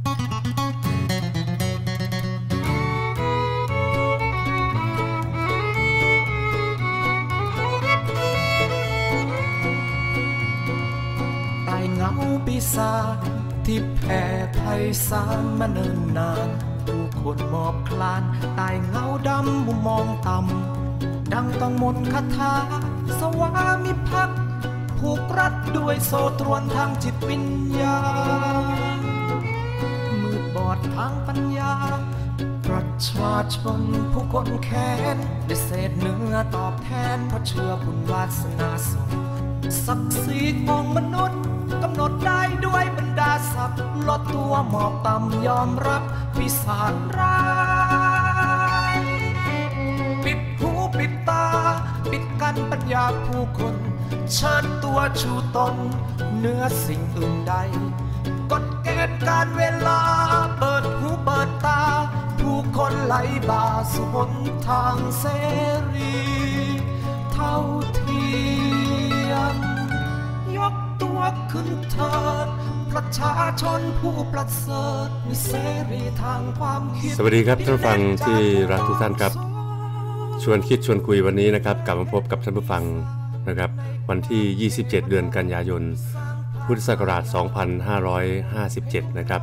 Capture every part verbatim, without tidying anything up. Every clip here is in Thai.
ใต้เงาปีศาจที่แผ่ไพศาลมาเนิ่นนานผู้คนหมอบคลานใต้เงาดำมุมมองต่ำดังต้องมนต์คาถาสวามิภักดิ์ผูกรัดด้วยโซ่ตรวนทางจิตวิญญาณมืดบอดทางปัญญาประชาชนผู้คนแค้นได้เศษเนื้อตอบแทนเพราะเชื่อบุญวาสนาส่งศักดิ์ศรีของมนุษย์กำหนดได้ด้วยบรรดาศัพท์ลดตัวหมอบต่ำยอมรับปีศาจร้ายปิดหูปิดตาปิดกั้นปัญญาผู้คนเชิญตัวชูตนเนื้อสิ่งอื่นใดกฎเกณฑ์การเวลาเปิดหูเปิดตาผู้คนไหลบ่าสู่หนทางเสรีเท่าเทียมยกตัวขึ้นเถิดประชาชนผู้ประเสริฐมีเสรีทางความคิดสวัสดีครับท่านผู้ฟังที่รักทุกท่านครับชวนคิดชวนคุยวันนี้นะครับกลับมาพบกับท่านผู้ฟังนะครับวันที่ยี่สิบเจ็ดเดือนกันยายนพุทธศักราชสองพันห้าร้อยห้าสิบเจ็ดนะครับ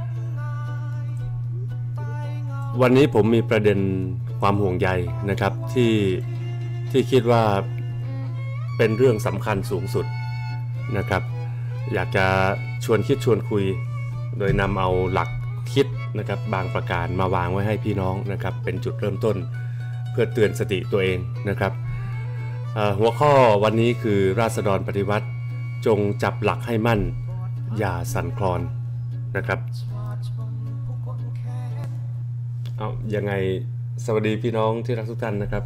วันนี้ผมมีประเด็นความห่วงใยนะครับที่ที่คิดว่าเป็นเรื่องสำคัญสูงสุดนะครับอยากจะชวนคิดชวนคุยโดยนำเอาหลักคิดนะครับบางประการมาวางไว้ให้พี่น้องนะครับเป็นจุดเริ่มต้นเพื่อเตือนสติตัวเองนะครับหัวข้อวันนี้คือราษฎรปฏิวัติจงจับหลักให้มั่นอย่าสั่นคลอนนะครับเอายังไงสวัสดีพี่น้องที่รักทุกท่านนะครับ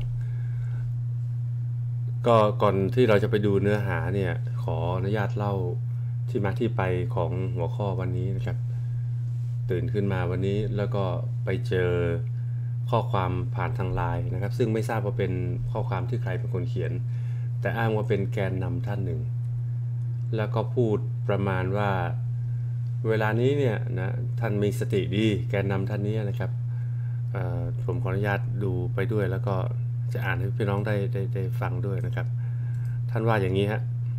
ก็ก่อนที่เราจะไปดูเนื้อหาเนี่ยขออนุญาตเล่าที่มาที่ไปของหัวข้อวันนี้นะครับตื่นขึ้นมาวันนี้แล้วก็ไปเจอข้อความผ่านทางไลน์นะครับซึ่งไม่ทราบว่าเป็นข้อความที่ใครเป็นคนเขียนแต่อ้างว่าเป็นแกนนำท่านหนึ่งแล้วก็พูดประมาณว่าเวลานี้เนี่ยนะท่านมีสติดีแกนนำท่านนี้นะครับผมขออนุญาตดูไปด้วยแล้วก็จะอ่านให้พี่น้องได้ได้ได้ฟังด้วยนะครับท่านว่าอย่างนี้ฮะ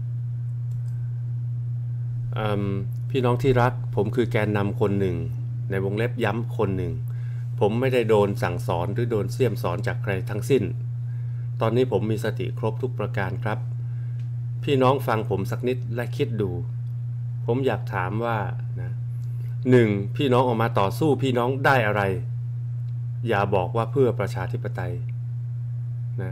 พี่น้องที่รักผมคือแกนนำคนหนึ่งในวงเล็บย้ำคนหนึ่งผมไม่ได้โดนสั่งสอนหรือโดนเสี่ยมสอนจากใครทั้งสิ้นตอนนี้ผมมีสติครบทุกประการครับพี่น้องฟังผมสักนิดและคิดดูผมอยากถามว่านะหนึ่งพี่น้องออกมาต่อสู้พี่น้องได้อะไรอย่าบอกว่าเพื่อประชาธิปไตยนะ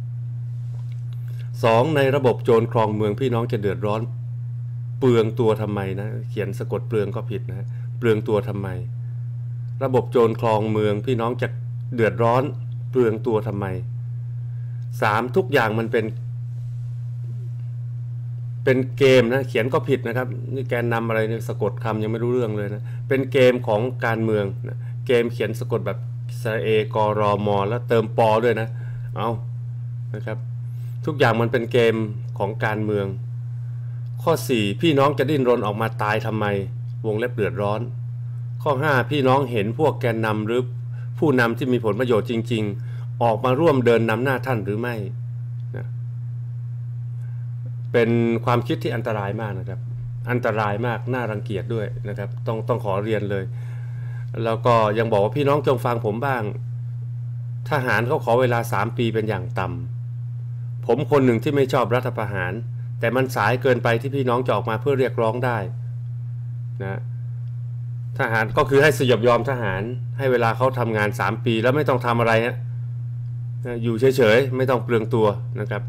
สองในระบบโจรครองเมืองพี่น้องจะเดือดร้อนเปลืองตัวทำไมนะเขียนสะกดเปลืองก็ผิดนะเปลืองตัวทำไมระบบโจรครองเมืองพี่น้องจะเดือดร้อนเปลืองตัวทำไมสามทุกอย่างมันเป็นเป็นเกมนะเขียนก็ผิดนะครับนี่แกนนำอะไรเนี่ยสะกดคำยังไม่รู้เรื่องเลยนะเป็นเกมของการเมืองนะเกมเขียนสะกดแบบสระเอกอรอมอแล้วเติมปอด้วยนะเอานะครับทุกอย่างมันเป็นเกมของการเมืองข้อสี่พี่น้องจะดิ้นรนออกมาตายทำไมวงเล็บเดือดร้อนข้อห้าพี่น้องเห็นพวกแกนนำหรือผู้นำที่มีผลประโยชน์จริงๆออกมาร่วมเดินนำหน้าท่านหรือไม่นะเป็นความคิดที่อันตรายมากนะครับอันตรายมากน่ารังเกียจด้วยนะครับต้องต้องขอเรียนเลยแล้วก็ยังบอกว่าพี่น้องจงฟังผมบ้างทหารเขาขอเวลาสามปีเป็นอย่างต่ำผมคนหนึ่งที่ไม่ชอบรัฐประหารแต่มันสายเกินไปที่พี่น้องจะออกมาเพื่อเรียกร้องได้นะทหารก็คือให้สยบยอมทหารให้เวลาเขาทำงานสามปีแล้วไม่ต้องทำอะไรฮะอยู่เฉยๆไม่ต้องเปลืองตัวนะครับ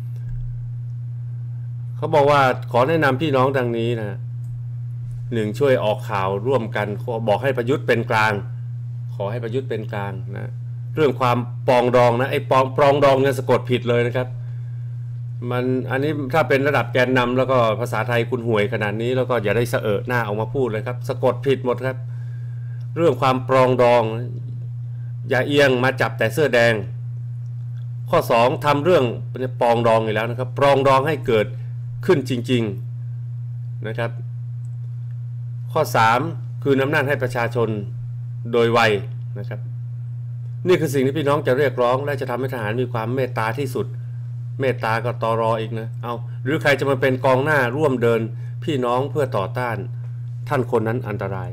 เขาบอกว่าขอแนะนำพี่น้องดังนี้นะหนึ่งช่วยออกข่าวร่วมกันบอกให้ประยุทธ์เป็นกลางขอให้ประยุทธ์เป็นกลางนะเรื่องความปองดองนะไอ้ปองปองดองเนี่ยสะกดผิดเลยนะครับมันอันนี้ถ้าเป็นระดับแกนนำแล้วก็ภาษาไทยคุณห่วยขนาดนี้แล้วก็อย่าได้เสอะหน้าออกมาพูดเลยครับสะกดผิดหมดครับเรื่องความปรองดองอย่าเอียงมาจับแต่เสื้อแดงข้อสองทำเรื่องปรองดองอีกแล้วนะครับปรองดองให้เกิดขึ้นจริงๆนะครับข้อสามคืนอำนาจให้ประชาชนโดยไวนะครับนี่คือสิ่งที่พี่น้องจะเรียกร้องและจะทำให้ทหารมีความเมตตาที่สุดเมตตาก็ตรออีกนะเอาหรือใครจะมาเป็นกองหน้าร่วมเดินพี่น้องเพื่อต่อต้านท่านคนนั้นอันตราย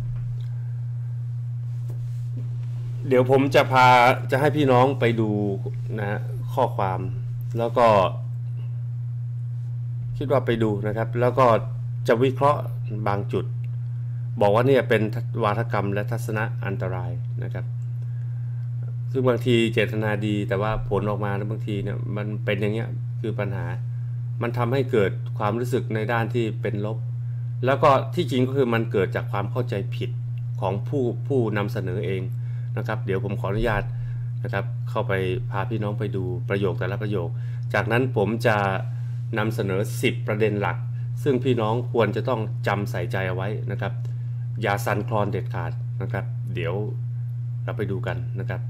เดี๋ยวผมจะพาจะให้พี่น้องไปดูนะข้อความแล้วก็คิดว่าไปดูนะครับแล้วก็จะวิเคราะห์บางจุดบอกว่าเนี่ยเป็นวาทกรรมและทัศนะอันตรายนะครับซึ่งบางทีเจตนาดีแต่ว่าผลออกมาแล้วบางทีเนี่ยมันเป็นอย่างเงี้ยคือปัญหามันทำให้เกิดความรู้สึกในด้านที่เป็นลบแล้วก็ที่จริงก็คือมันเกิดจากความเข้าใจผิดของผู้ผู้นำเสนอเองนะครับเดี๋ยวผมขออนุญาตนะครับเข้าไปพาพี่น้องไปดูประโยคแต่ละประโยคจากนั้นผมจะนำเสนอสิบประเด็นหลักซึ่งพี่น้องควรจะต้องจำใส่ใจเอาไว้นะครับอย่าสั่นคลอนเด็ดขาดนะครับเดี๋ยวเราไปดูกันนะครับ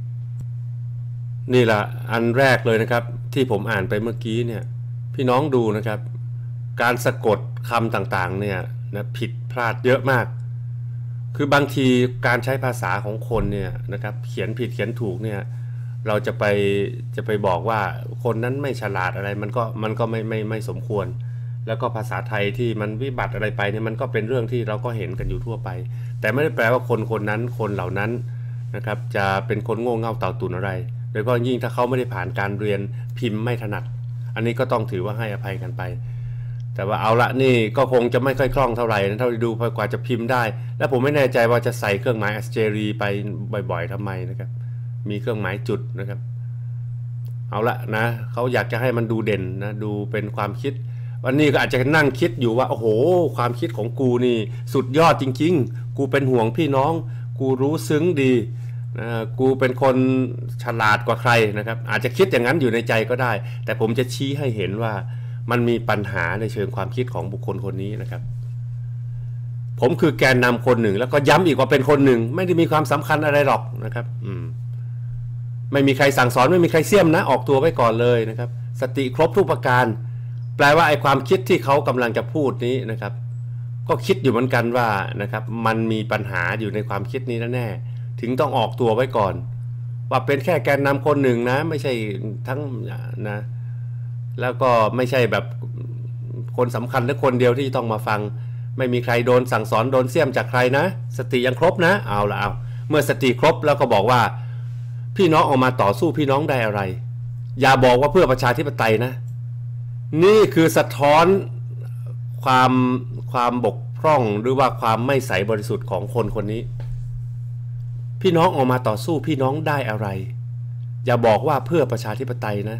นี่แหละอันแรกเลยนะครับที่ผมอ่านไปเมื่อกี้เนี่ยพี่น้องดูนะครับการสะกดคำต่างๆเนี่ยนะผิดพลาดเยอะมากคือบางทีการใช้ภาษาของคนเนี่ยนะครับเขียนผิดเขียนถูกเนี่ยเราจะไปจะไปบอกว่าคนนั้นไม่ฉลาดอะไรมันก็มันก็ไม่ไม่ไม่สมควรแล้วก็ภาษาไทยที่มันวิบัติอะไรไปเนี่ยมันก็เป็นเรื่องที่เราก็เห็นกันอยู่ทั่วไปแต่ไม่ได้แปลว่าคนคนนั้นคนเหล่านั้นนะครับจะเป็นคนโง่เง่าเต่าตุ่นอะไรโดยเฉพาะยิ่งถ้าเขาไม่ได้ผ่านการเรียนพิมพ์ไม่ถนัดอันนี้ก็ต้องถือว่าให้อภัยกันไปแต่ว่าเอาละนี่ก็คงจะไม่ค่อยคล่องเท่าไหร่นะเท่าที่ดูพอกว่าจะพิมพ์ได้และผมไม่แน่ใจว่าจะใส่เครื่องหมายอัสเจรีไปบ่อยๆทำไมนะครับมีเครื่องหมายจุดนะครับเอาละนะเขาอยากจะให้มันดูเด่นนะดูเป็นความคิดวันนี้ก็อาจจะนั่งคิดอยู่ว่าโอ้โหความคิดของกูนี่สุดยอดจริงๆกูเป็นห่วงพี่น้องกูรู้ซึ้งดีนะกูเป็นคนฉลาดกว่าใครนะครับอาจจะคิดอย่างนั้นอยู่ในใจก็ได้แต่ผมจะชี้ให้เห็นว่ามันมีปัญหาในเชิงความคิดของบุคคลคนนี้นะครับผมคือแกนนำคนหนึ่งแล้วก็ย้ำอีกว่าเป็นคนหนึ่งไม่ได้มีความสำคัญอะไรหรอกนะครับอืมไม่มีใครสั่งสอนไม่มีใครเสี่ยมนะออกตัวไว้ก่อนเลยนะครับสติครบทุกประการแปลว่าไอ้ความคิดที่เขากำลังจะพูดนี้นะครับก็คิดอยู่เหมือนกันว่านะครับมันมีปัญหาอยู่ในความคิดนี้แน่ๆถึงต้องออกตัวไว้ก่อนว่าเป็นแค่แกนนำคนหนึ่งนะไม่ใช่ทั้งนะแล้วก็ไม่ใช่แบบคนสำคัญหรือคนเดียวที่ต้องมาฟังไม่มีใครโดนสั่งสอนโดนเสี่ยมจากใครนะสติยังครบนะเอาละเอาเมื่อสติครบแล้วก็บอกว่าพี่น้องออกมาต่อสู้พี่น้องได้อะไรอย่าบอกว่าเพื่อประชาธิปไตยนะนี่คือสะท้อนความความบกพร่องหรือว่าความไม่ใสบริสุทธิ์ของคนคนนี้พี่น้องออกมาต่อสู้พี่น้องได้อะไรอย่าบอกว่าเพื่อประชาธิปไตยนะ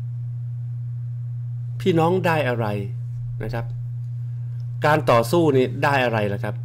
พี่น้องได้อะไรนะครับการต่อสู้นี่ได้อะไรล่ะครับ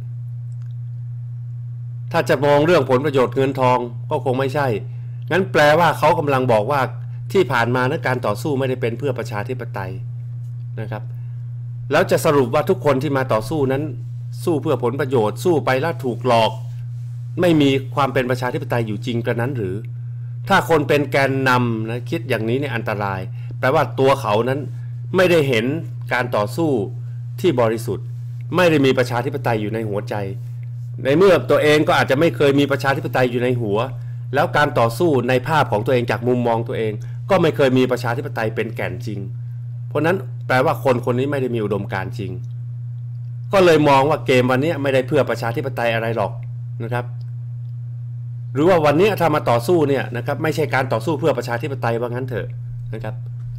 ถ้าจะมองเรื่องผลประโยชน์เงินทองก็คงไม่ใช่งั้นแปลว่าเขากำลังบอกว่าที่ผ่านมานะการต่อสู้ไม่ได้เป็นเพื่อประชาธิปไตยนะครับแล้วจะสรุปว่าทุกคนที่มาต่อสู้นั้นสู้เพื่อผลประโยชน์สู้ไปแล้วถูกหลอกไม่มีความเป็นประชาธิปไตยอยู่จริงกระนั้นหรือถ้าคนเป็นแกนนำนะคิดอย่างนี้เนี่ยอันตรายแปลว่าตัวเขานั้นไม่ได้เห็นการต่อสู้ที่บริสุทธิ์ไม่ได้มีประชาธิปไตยอยู่ในหัวใจในเมื่อตัวเองก็อาจจะไม่เคยมีประชาธิปไตยอยู่ในหัวแล้วการต่อสู้ในภาพของตัวเองจากมุมมองตัวเองก็ไม่เคยมีประชาธิปไตยเป็นแก่นจริงเพราะนั้นแปลว่าคนคนนี้ไม่ได้มีอุดมการณ์จริงก็เลยมองว่าเกมวันนี้ไม่ได้เพื่อประชาธิปไตยอะไรหรอกนะครับหรือว่าวันนี้ถ้ามาต่อสู้เนี่ยนะครับไม่ใช่การต่อสู้เพื่อประชาธิปไตยว่างั้นเถอะนะครับ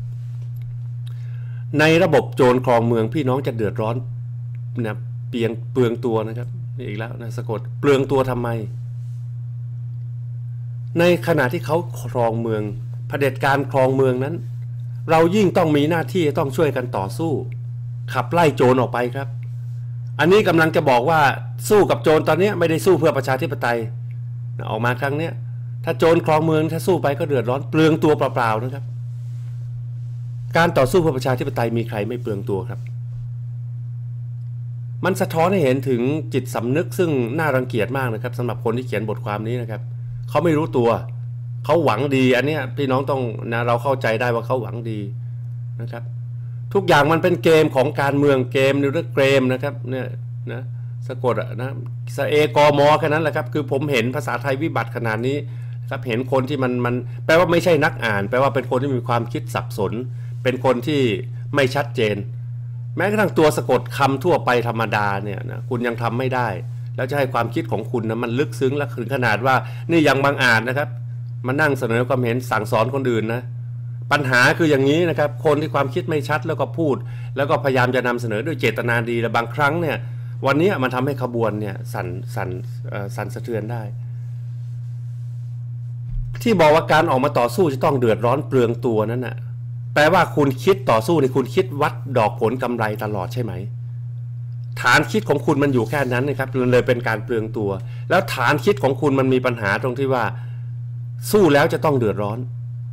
ในระบบโจรครองเมืองพี่น้องจะเดือดร้อนนะเปลียงเปลืองตัวนะครับนี่อีกแล้วนะสะกดเปลืองตัวทำไมในขณะที่เขาครองเมืองเผด็จการครองเมืองนั้นเรายิ่งต้องมีหน้าที่ต้องช่วยกันต่อสู้ขับไล่โจรออกไปครับอันนี้กำลังจะบอกว่าสู้กับโจรตอนนี้ไม่ได้สู้เพื่อประชาธิปไตยออกมาครั้งนี้ถ้าโจรครองเมืองถ้าสู้ไปก็เดือดร้อนเปลืองตัวเปล่าๆนะครับการต่อสู้เพื่อประชาธิปไตยมีใครไม่เปลืองตัวครับมันสะท้อนให้เห็นถึงจิตสำนึกซึ่งน่ารังเกียจมากนะครับสำหรับคนที่เขียนบทความนี้นะครับเขาไม่รู้ตัวเขาหวังดีอันนี้พี่น้องต้องนะเราเข้าใจได้ว่าเขาหวังดีนะครับทุกอย่างมันเป็นเกมของการเมืองเกมหรือเกมนะครับเนี่ยนะสะกดนะสเอกอมอแค่นั้นแหละครับคือผมเห็นภาษาไทยวิบัติขนาดนี้ครับเห็นคนที่มันมันแปลว่าไม่ใช่นักอ่านแปลว่าเป็นคนที่มีความคิดสับสนเป็นคนที่ไม่ชัดเจนแม้กระทั่งตัวสะกดคำทั่วไปธรรมดาเนี่ยนะคุณยังทำไม่ได้แล้วจะให้ความคิดของคุณนะมันลึกซึ้งและถึงขนาดว่านี่ยังบางอาจนะครับมานั่งเสนอความเห็นสั่งสอนคนอื่นนะปัญหาคืออย่างนี้นะครับคนที่ความคิดไม่ชัดแล้วก็พูดแล้วก็พยายามจะนำเสนอด้วยเจตนาดีและบางครั้งเนี่ยวันนี้มันทำให้ขบวนเนี่ยสั่นสั่นสั่นสะเทือนได้ที่บอกว่าการออกมาต่อสู้จะต้องเดือดร้อนเปลืองตัวนั้นน่ะแปลว่าคุณคิดต่อสู้ในคุณคิดวัดดอกผลกำไรตลอดใช่ไหมฐานคิดของคุณมันอยู่แค่นั้นนะครับเลยเป็นการเปลืองตัวแล้วฐานคิดของคุณมันมีปัญหาตรงที่ว่าสู้แล้วจะต้องเดือดร้อน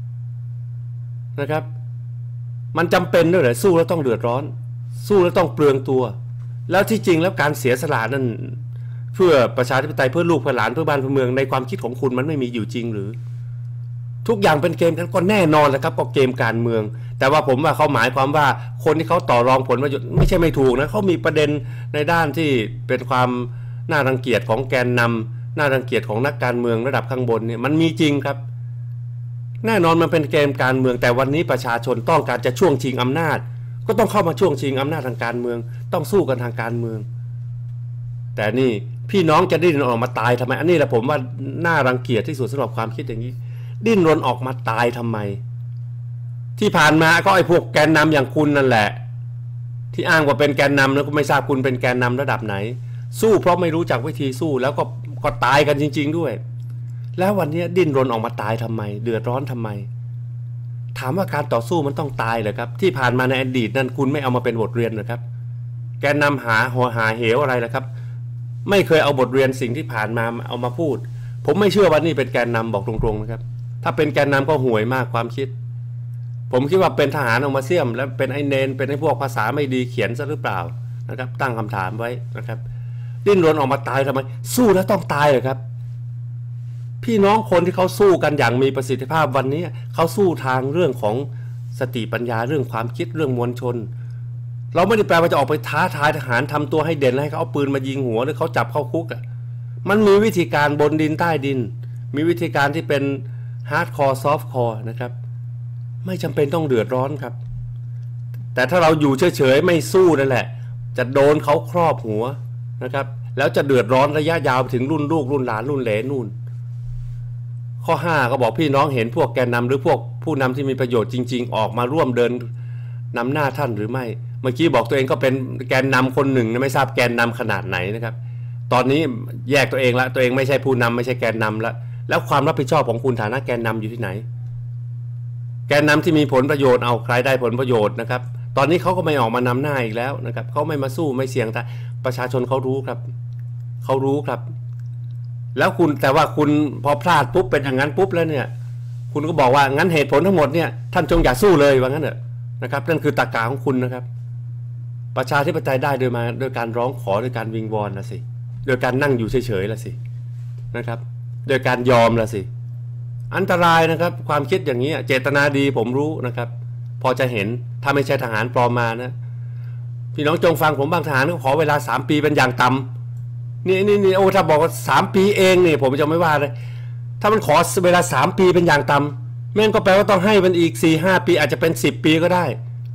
นะครับมันจำเป็นด้วยเหรอสู้แล้วต้องเดือดร้อนสู้แล้วต้องเปลืองตัวแล้วที่จริงแล้วการเสียสละนั้นเพื่อประชาธิปไตยเพื่อลูกเพื่อหลานเพื่อบ้านเพื่อเมืองในความคิดของคุณมันไม่มีอยู่จริงหรือทุกอย่างเป็นเกมกันก็แน่นอนแหละครับก็เกมการเมืองแต่ว่าผมว่าเขาหมายความว่าคนที่เขาต่อรองผลประโยชน์ไม่ใช่ไม่ถูกนะเขามีประเด็นในด้านที่เป็นความน่ารังเกียจของแกนนำน่ารังเกียจของนักการเมืองระดับข้างบนเนี่ยมันมีจริงครับแน่นอนมันเป็นเกมการเมืองแต่วันนี้ประชาชนต้องการจะช่วงชิงอำนาจก็ต้องเข้ามาช่วงชิงอำนาจทางการเมืองต้องสู้กันทางการเมืองแต่นี่พี่น้องจะดิ้นรนออกมาตายทำไมอันนี้แหละผมว่าน่ารังเกียจที่สุดสำหรับความคิดอย่างนี้ดิ้นรนออกมาตายทำไมที่ผ่านมาก็ไอ้พวกแกนนำอย่างคุณนั่นแหละที่อ้างว่าเป็นแกนนำแล้วก็ไม่ทราบคุณเป็นแกนนำระดับไหนสู้เพราะไม่รู้จักวิธีสู้แล้วก็ก็ตายกันจริงๆด้วยแล้ววันนี้ดิ้นรนออกมาตายทำไมเดือดร้อนทำไมถามว่าการต่อสู้มันต้องตายเหรอครับที่ผ่านมาในอดีตนั้นคุณไม่เอามาเป็นบทเรียนหรอครับแกนนำหาหัวหาเหวอะไรล่ะครับไม่เคยเอาบทเรียนสิ่งที่ผ่านมาเอามาพูดผมไม่เชื่อว่านี่เป็นแกนนำบอกตรงๆนะครับถ้าเป็นแกนนำก็ห่วยมากความคิดผมคิดว่าเป็นทหารออกมาเสี่ยมแล้วเป็นไอเนนเป็นไอพวกภาษาไม่ดีเขียนซะหรือเปล่านะครับตั้งคำถามไว้นะครับดิ้นรนออกมาตายทำไมสู้แล้วต้องตายเหรอครับพี่น้องคนที่เขาสู้กันอย่างมีประสิทธิภาพวันนี้เขาสู้ทางเรื่องของสติปัญญาเรื่องความคิดเรื่องมวลชนเราไม่ได้แปลว่าจะออกไปท้าทายทหารทำตัวให้เด่นให้เขาเอาปืนมายิงหัวหรือเขาจับเข้าคุกอ่ะมันมีวิธีการบนดินใต้ดินมีวิธีการที่เป็นฮาร์ดคอร์ซอฟต์คอร์นะครับไม่จำเป็นต้องเดือดร้อนครับแต่ถ้าเราอยู่เฉยๆไม่สู้นั่นแหละจะโดนเขาครอบหัวนะครับแล้วจะเดือดร้อนระยะยาวถึงรุ่นลูกรุ่นหลานรุ่นเหลนนู่นข้อห้าก็บอกพี่น้องเห็นพวกแกนนำหรือพวกผู้นำที่มีประโยชน์จริงๆออกมาร่วมเดินนำหน้าท่านหรือไม่เมื่อกี้บอกตัวเองก็เป็นแกนนำคนหนึ่งไม่ทราบแกนนำขนาดไหนนะครับตอนนี้แยกตัวเองละตัวเองไม่ใช่ผู้นำไม่ใช่แกนนำละแล้วความรับผิดชอบของคุณฐานะแกนนำอยู่ที่ไหนแกนนำที่มีผลประโยชน์เอาใครได้ผลประโยชน์นะครับตอนนี้เขาก็ไม่ออกมานำหน้าอีกแล้วนะครับเขาไม่มาสู้ไม่เสี่ยงแต่ประชาชนเขารู้ครับเขารู้ครับแล้วคุณแต่ว่าคุณพอพลาดปุ๊บเป็นอย่างนั้นปุ๊บแล้วเนี่ยคุณก็บอกว่างั้นเหตุผลทั้งหมดเนี่ยท่านจงอย่าสู้เลยว่างั้นเถอะนะครับนั่นคือตรรกะของคุณนะครับประชาธิปไตยได้โดยมาโดยการร้องขอโดยการวิงวอนละสิโดยการนั่งอยู่เฉยๆละสินะครับโดยการยอมละสิอันตรายนะครับความคิดอย่างนี้เจตนาดีผมรู้นะครับพอจะเห็นถ้าไม่ใช่ทหารปลอมมานะพี่น้องจงฟังผมบางทหารก็ขอเวลาสามปีเป็นอย่างต่ำนี่นี่นี่โอ้ถ้าบอกว่าสามปีเองเนี่ยผมจะไม่ว่าเลยถ้ามันขอเวลาสามปีเป็นอย่างต่ำแม่งก็แปลว่าต้องให้มันอีกสี่ห้าปีอาจจะเป็นสิบปีก็ได้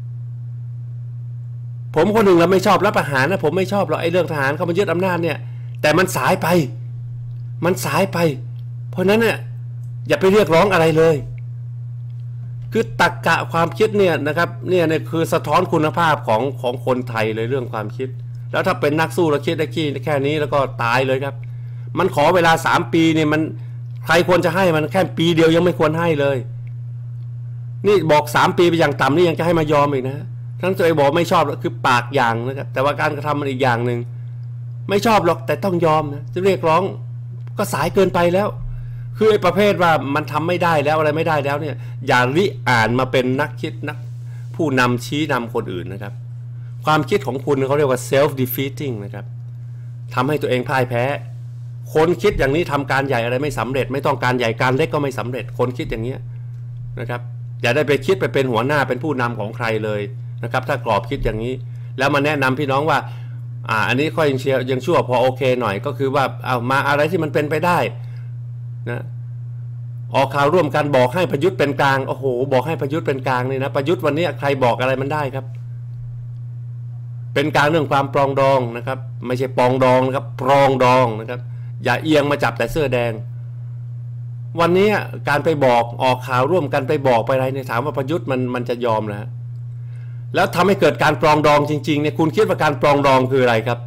ผมคนหนึ่งเราไม่ชอบรับประหารนะผมไม่ชอบหรอกไอ้เรื่องทหารเขามายึดอำนาจเนี่ยแต่มันสายไปมันสายไปเพราะนั้นเนี่ยอย่าไปเรียกร้องอะไรเลยคือตรรกะความคิดเนี่ยนะครับเนี่ยเนี่ยคือสะท้อนคุณภาพของของคนไทยเลยเรื่องความคิดแล้วถ้าเป็นนักสู้แล้วคิดได้แค่นี้แล้วก็ตายเลยครับมันขอเวลาสามปีเนี่ยมันใครควรจะให้มันแค่ปีเดียวยังไม่ควรให้เลยนี่บอกสามปีไปอย่างต่ำนี่ยังจะให้มายอมอีกนะทั้งตัวเองบอกไม่ชอบคือปากอย่างนะครับแต่ว่าการกระทำมันอีกอย่างหนึ่งไม่ชอบหรอกแต่ต้องยอมนะจะเรียกร้องก็สายเกินไปแล้วคือไอ้ประเภทว่ามันทำไม่ได้แล้วอะไรไม่ได้แล้วเนี่ยอย่าริอ่านมาเป็นนักคิดนักผู้นำชี้นำคนอื่นนะครับความคิดของคุณเขาเรียกว่า self defeating นะครับทำให้ตัวเองพ่ายแพ้คนคิดอย่างนี้ทำการใหญ่อะไรไม่สำเร็จไม่ต้องการใหญ่การเล็กก็ไม่สำเร็จคนคิดอย่างนี้นะครับอย่าได้ไปคิดไปเป็นหัวหน้าเป็นผู้นำของใครเลยนะครับถ้ากรอบคิดอย่างนี้แล้วมาแนะนำพี่น้องว่าอ่าอันนี้ค่อยยังเชียร์ยังชั่วพอโอเคหน่อยก็คือว่าเอามาอะไรที่มันเป็นไปได้นะออกข่าวร่วมกันบอกให้ประยุทธ์เป็นกลางโอ้โหบอกให้ประยุทธ์เป็นกลางนี่นะประยุทธ์วันนี้ใครบอกอะไรมันได้ครับเป็นกลางเรื่องความปรองดองนะครับไม่ใช่ปองดองนะครับปรองดองนะครับอย่าเอียงมาจับแต่เสื้อแดงวันนี้การไปบอกออกข่าวร่วมกันไปบอกไปอะไรเนี่ยถามว่าประยุทธ์มันมันจะยอมนะแล้วทำให้เกิดการปรองดองจริงๆเนี่ยคุณคิดว่าการปรองดองคืออะไรครับ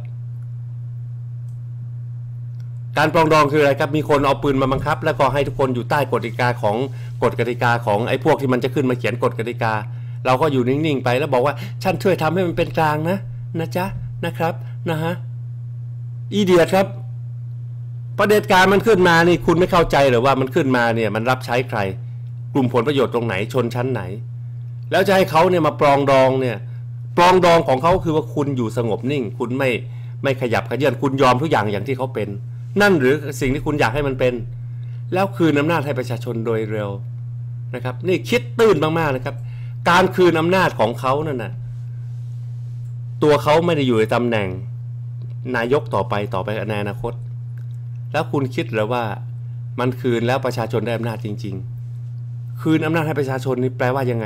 การปรองดองคืออะไรครับมีคนเอาปืนมาบังคับแล้วก็ให้ทุกคนอยู่ใต้กฎกติกาของกฎกติกาของไอ้พวกที่มันจะขึ้นมาเขียนกฎกติกาเราก็อยู่นิ่งๆไปแล้วบอกว่าฉันช่วยทำให้มันเป็นกลางนะนะจ๊ะนะครับนะฮะอีเดียครับประเด็จการมันขึ้นมานี่คุณไม่เข้าใจหรือว่ามันขึ้นมาเนี่ยมันรับใช้ใครกลุ่มผลประโยชน์ตรงไหนชนชั้นไหนแล้วจะให้เขาเนี่ยมาปรองดองเนี่ยปรองดองของเขาคือว่าคุณอยู่สงบนิ่งคุณไม่ไม่ขยับขยื่นคุณยอมทุกอย่างอย่างที่เขาเป็นนั่นหรือสิ่งที่คุณอยากให้มันเป็นแล้วคืนอำนาจให้ประชาชนโดยเร็วนะครับนี่คิดตื้นมากๆนะครับการคืนอำนาจของเขานั่นนะตัวเขาไม่ได้อยู่ในตำแหน่งนายกต่อไปต่อไปในอนาคตแล้วคุณคิดหรือว่ามันคืนแล้วประชาชนได้อำนาจจริงๆคืนอำนาจให้ประชาชนนี่แปลว่ายังไง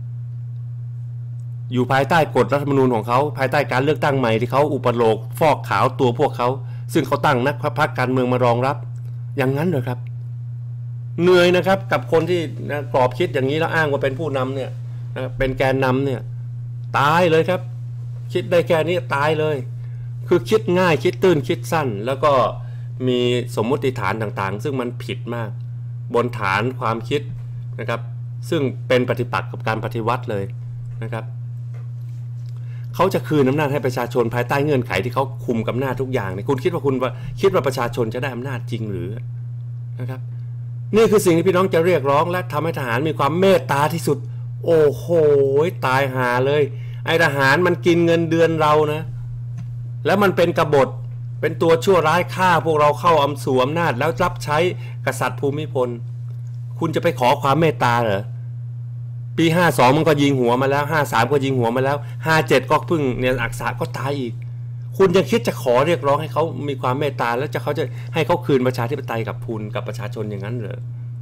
อยู่ภายใต้กฎรัฐธรรมนูญของเขาภายใต้การเลือกตั้งใหม่ที่เขาอุปโลกฟอกขาวตัวพวกเขาซึ่งเขาตั้งนักพรรคการเมืองมารองรับอย่างนั้นเหรอครับเหนื่อยนะครับกับคนที่นะกรอบคิดอย่างนี้แล้วอ้างว่าเป็นผู้นำเนี่ยนะเป็นแกนนำเนี่ยตายเลยครับคิดได้แค่นี้ตายเลยคือคิดง่ายคิดตื้นคิดสั้นแล้วก็มีสมมติฐานต่างๆซึ่งมันผิดมากบนฐานความคิดนะครับซึ่งเป็นปฏิปักษ์กับการปฏิวัติเลยนะครับเขาจะคืนอำนาจให้ประชาชนภายใต้เงื่อนไขที่เขาคุมกับอำนาจทุกอย่างเนี่ยคุณคิดว่าคุณว่าคิดว่าประชาชนจะได้อำนาจจริงหรือนะครับนี่คือสิ่งที่พี่น้องจะเรียกร้องและทำให้ทหารมีความเมตตาที่สุดโอ้โหตายหาเลยไอ้ทหารมันกินเงินเดือนเรานะแล้วมันเป็นกบฏเป็นตัวชั่วร้ายฆ่าพวกเราเข้าอำสู่อำนาจแล้วรับใช้กษัตริย์ภูมิพลคุณจะไปขอความเมตตาเหรอปีห้าสองมันก็ยิงหัวมาแล้วห้าสามก็ยิงหัวมาแล้วห้าเจ็ดก็เพิ่งเนี่ยอักษะก็ตายอีกคุณยังคิดจะขอเรียกร้องให้เขามีความเมตตาแล้วจะเขาจะให้เขาคืนประชาธิปไตยกับคุณกับประชาชนอย่างนั้นเหรอ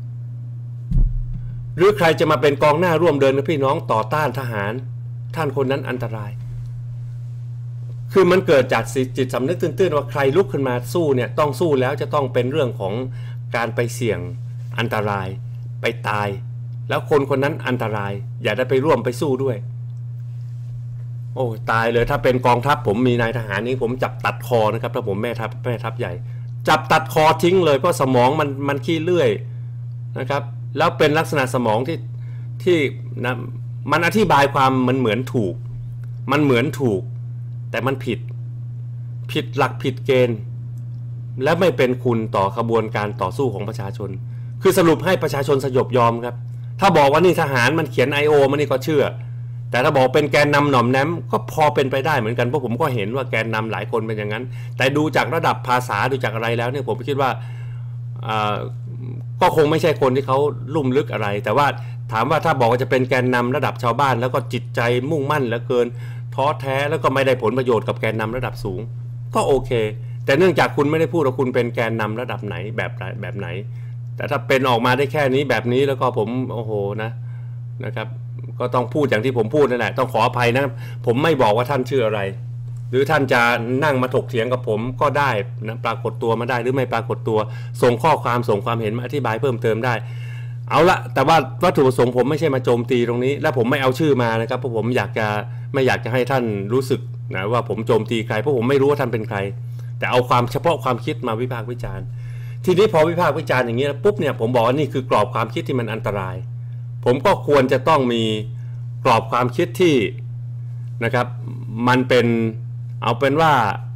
หรือใครจะมาเป็นกองหน้าร่วมเดินกับพี่น้องต่อต้านทหารท่านคนนั้นอันตรายคือมันเกิดจากจิตสำนึกตื้นๆว่าใครลุกขึ้นมาสู้เนี่ยต้องสู้แล้วจะต้องเป็นเรื่องของการไปเสี่ยงอันตรายไปตายแล้วคนคนนั้นอันตรายอย่าได้ไปร่วมไปสู้ด้วยโอ้ตายเลยถ้าเป็นกองทัพผมมีนายทหารนี้ผมจับตัดคอนะครับถ้าผมแม่ทัพแม่ทัพใหญ่จับตัดคอทิ้งเลยเพราะสมองมันมันขี้เลื่อยนะครับแล้วเป็นลักษณะสมองที่ที่นะมันอธิบายความมันเหมือนถูกมันเหมือนถูกแต่มันผิดผิดหลักผิดเกณฑ์และไม่เป็นคุณต่อขบวนการต่อสู้ของประชาชนคือสรุปให้ประชาชนสยบยอมครับถ้าบอกว่านี่ทหารมันเขียน ไอ โอ มันนี่ก็เชื่อแต่ถ้าบอกเป็นแกนนำหน่อมแนมก็พอเป็นไปได้เหมือนกันเพราะผมก็เห็นว่าแกนนำหลายคนเป็นอย่างนั้นแต่ดูจากระดับภาษาดูจากอะไรแล้วเนี่ยผมคิดว่าก็คงไม่ใช่คนที่เขาลุ่มลึกอะไรแต่ว่าถามว่าถ้าบอกว่าจะเป็นแกนนำระดับชาวบ้านแล้วก็จิตใจมุ่งมั่นเหลือเกินท้อแท้แล้วก็ไม่ได้ผลประโยชน์กับแกนนำระดับสูงก็โอเคแต่เนื่องจากคุณไม่ได้พูดว่าคุณเป็นแกนนำระดับไหนแบบแบบไหนแต่ถ้าเป็นออกมาได้แค่นี้แบบนี้แล้วก็ผมโอ้โหนะนะครับก็ต้องพูดอย่างที่ผมพูดนั่นแหละต้องขออภัยนะผมไม่บอกว่าท่านชื่ออะไรหรือท่านจะนั่งมาถกเถียงกับผมก็ได้นะปรากฏตัวมาได้หรือไม่ปรากฏตัวส่งข้อความส่งความเห็นมาอธิบายเพิ่มเติมได้เอาละแต่ว่าวัตถุประสงค์ผมไม่ใช่มาโจมตีตรงนี้และผมไม่เอาชื่อมานะครับเพราะผมอยากจะไม่อยากจะให้ท่านรู้สึกนะว่าผมโจมตีใครเพราะผมไม่รู้ว่าท่านเป็นใครแต่เอาความเฉพาะความคิดมาวิพากษ์วิจารณ์ทีนี้พอวิพากษ์วิจารณ์อย่างนี้ปุ๊บเนี่ยผมบอกว่านี่คือกรอบความคิดที่มันอันตรายผมก็ควรจะต้องมีกรอบความคิดที่นะครับมันเป็นเอาเป็นว่า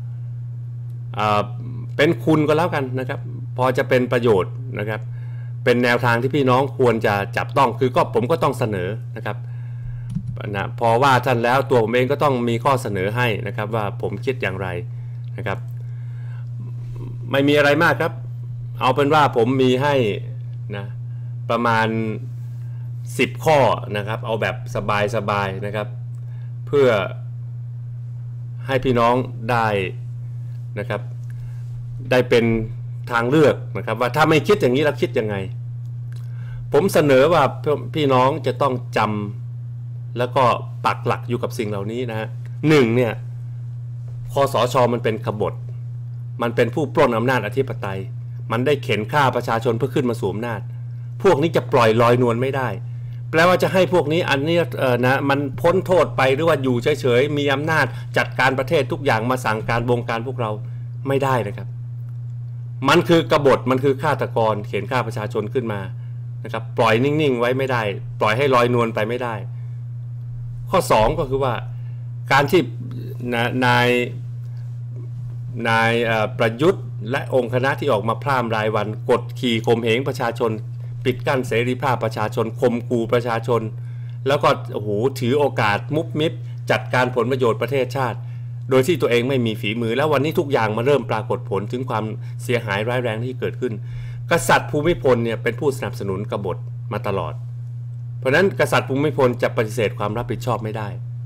เป็นคุณก็แล้วกันนะครับพอจะเป็นประโยชน์นะครับเป็นแนวทางที่พี่น้องควรจะจับต้องคือก็ผมก็ต้องเสนอนะครับนะพอว่าท่านแล้วตัวผมเองก็ต้องมีข้อเสนอให้นะครับว่าผมคิดอย่างไรนะครับไม่มีอะไรมากครับเอาเป็นว่าผมมีให้นะประมาณสิบข้อนะครับเอาแบบสบายๆนะครับเพื่อให้พี่น้องได้นะครับได้เป็นทางเลือกนะครับว่าถ้าไม่คิดอย่างนี้เราคิดยังไงผมเสนอว่าพี่น้องจะต้องจำแล้วก็ปักหลักอยู่กับสิ่งเหล่านี้นะฮะหนึ่งเนี่ยคสช.มันเป็นขบฏมันเป็นผู้ปล้นอำนาจอธิปไตยมันได้เข็นฆ่าประชาชนเพื่อขึ้นมาสวมอำนาจพวกนี้จะปล่อยลอยนวลไม่ได้แปลว่าจะให้พวกนี้อันนี้เออนะมันพ้นโทษไปหรือว่าอยู่เฉยๆมีอำนาจจัดการประเทศทุกอย่างมาสั่งการวงการพวกเราไม่ได้นะครับมันคือกบฏมันคือฆาตกรเข็นฆ่าประชาชนขึ้นมานะครับปล่อยนิ่งๆไว้ไม่ได้ปล่อยให้ลอยนวลไปไม่ได้ข้อสองก็คือว่าการที่นายนายประยุทธ์และองค์คณะที่ออกมาพร่ำรายวันกดขี่ข่มเหงประชาชนปิดกั้นเสรีภาพประชาชนข่มขู่ประชาชนแล้วก็โอ้โหถือโอกาสมุบมิบจัดการผลประโยชน์ประเทศชาติโดยที่ตัวเองไม่มีฝีมือแล้ววันนี้ทุกอย่างมาเริ่มปรากฏผลถึงความเสียหายร้ายแรงที่เกิดขึ้นกษัตริย์ภูมิพลเนี่ยเป็นผู้สนับสนุนกบฏมาตลอดเพราะนั้นกษัตริย์ภูมิพลจะปฏิเสธความรับผิดชอบไม่ได้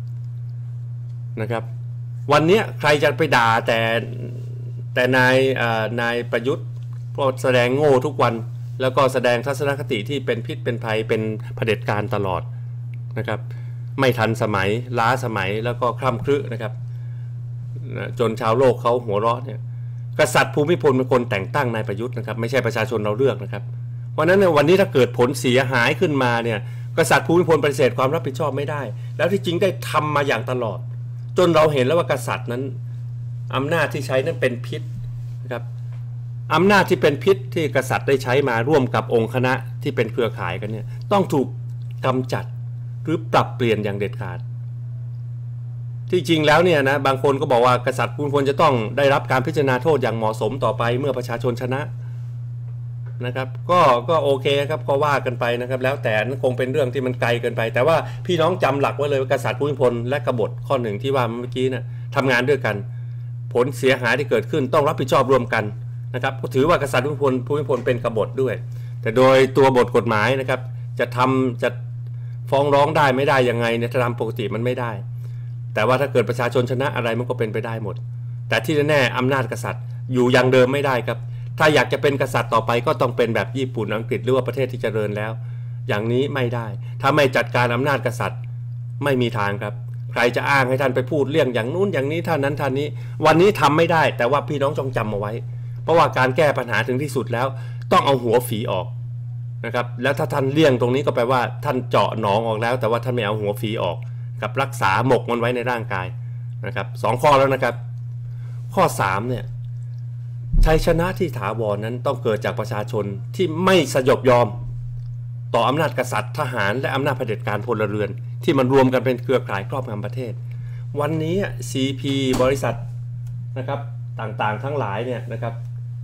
นะครับวันนี้ใครจะไปด่าแต่แต่นายนายประยุทธ์เพราะแสดงโง่ทุกวันแล้วก็แสดงทัศนคติที่เป็นพิษเป็นภัยเป็นเผด็จการตลอดนะครับไม่ทันสมัยล้าสมัยแล้วก็คร่ำครึนะครับจนชาวโลกเขาหัวเราะเนี่ยกษัตริย์ภูมิพลเป็นคนแต่งตั้งนายประยุทธ์นะครับไม่ใช่ประชาชนเราเลือกนะครับเพราะนั้นในวันนี้ถ้าเกิดผลเสียหายขึ้นมาเนี่ยกษัตริย์ภูมิพลปฏิเสธความรับผิดชอบไม่ได้แล้วที่จริงได้ทำมาอย่างตลอดจนเราเห็นแล้วว่ากษัตริย์นั้นอำนาจที่ใช้นั้นเป็นพิษนะครับอำนาจที่เป็นพิษที่กษัตริย์ได้ใช้มาร่วมกับองค์คณะที่เป็นเครือข่ายกันเนี่ยต้องถูกกำจัดหรือปรับเปลี่ยนอย่างเด็ดขาดที่จริงแล้วเนี่ยนะบางคนก็บอกว่ากษัตริย์ควรจะต้องได้รับการพิจารณาโทษอย่างเหมาะสมต่อไปเมื่อประชาชนชนะนะครับก็ก็โอเคครับก็ว่ากันไปนะครับแล้วแต่นั้นคงเป็นเรื่องที่มันไกลเกินไปแต่ว่าพี่น้องจำหลักไว้เลยว่ากษัตริย์ภูมิพลและกบฏข้อหนึ่งที่ว่าเมื่อกี้นะทำงานด้วยกันผลเสียหายที่เกิดขึ้นต้องรับผิดชอบรวมกันนะครับถือว่ากษัตริย์ภูมิพลภูมิพลเป็นกบฏด้วยแต่โดยตัวบทกฎหมายนะครับจะทำจะฟ้องร้องได้ไม่ได้ยังไงเนี่ยถ้าตามปกติมันไม่ได้แต่ว่าถ้าเกิดประชาชนชนะอะไรมันก็เป็นไปได้หมดแต่ที่แน่ๆอำนาจกษัตริย์อยู่อย่างเดิมไม่ได้ครับถ้าอยากจะเป็นกษัตริย์ต่อไปก็ต้องเป็นแบบญี่ปุ่นอังกฤษหรือว่าประเทศที่เจริญแล้วอย่างนี้ไม่ได้ถ้าไม่จัดการอำนาจกษัตริย์ไม่มีทางครับใครจะอ้างให้ท่านไปพูดเรื่องอย่างนู้นอย่างนี้ท่านนั้นท่านนี้วันนี้ทำไม่ได้แต่ว่าพี่น้องจงจำเอาไว้เพราะว่าการแก้ปัญหาถึงที่สุดแล้วต้องเอาหัวฝีออกนะครับแล้วถ้าท่านเลี่ยงตรงนี้ก็แปลว่าท่านเจาะหนองออกแล้วแต่ว่าท่านไม่เอาหัวฝีออกกับรักษาหมกมันไว้ในร่างกายนะครับสองข้อแล้วนะครับข้อสามเนี่ยชัยชนะที่ถาวรนั้นต้องเกิดจากประชาชนที่ไม่สยบยอมต่ออำนาจกษัตริย์ทหารและอำนาจเผด็จการพลเรือนที่มันรวมกันเป็นเครือข่ายครอบงำประเทศวันนี้ ซี พี บริษัทนะครับต่างๆทั้งหลายเนี่ยนะครับ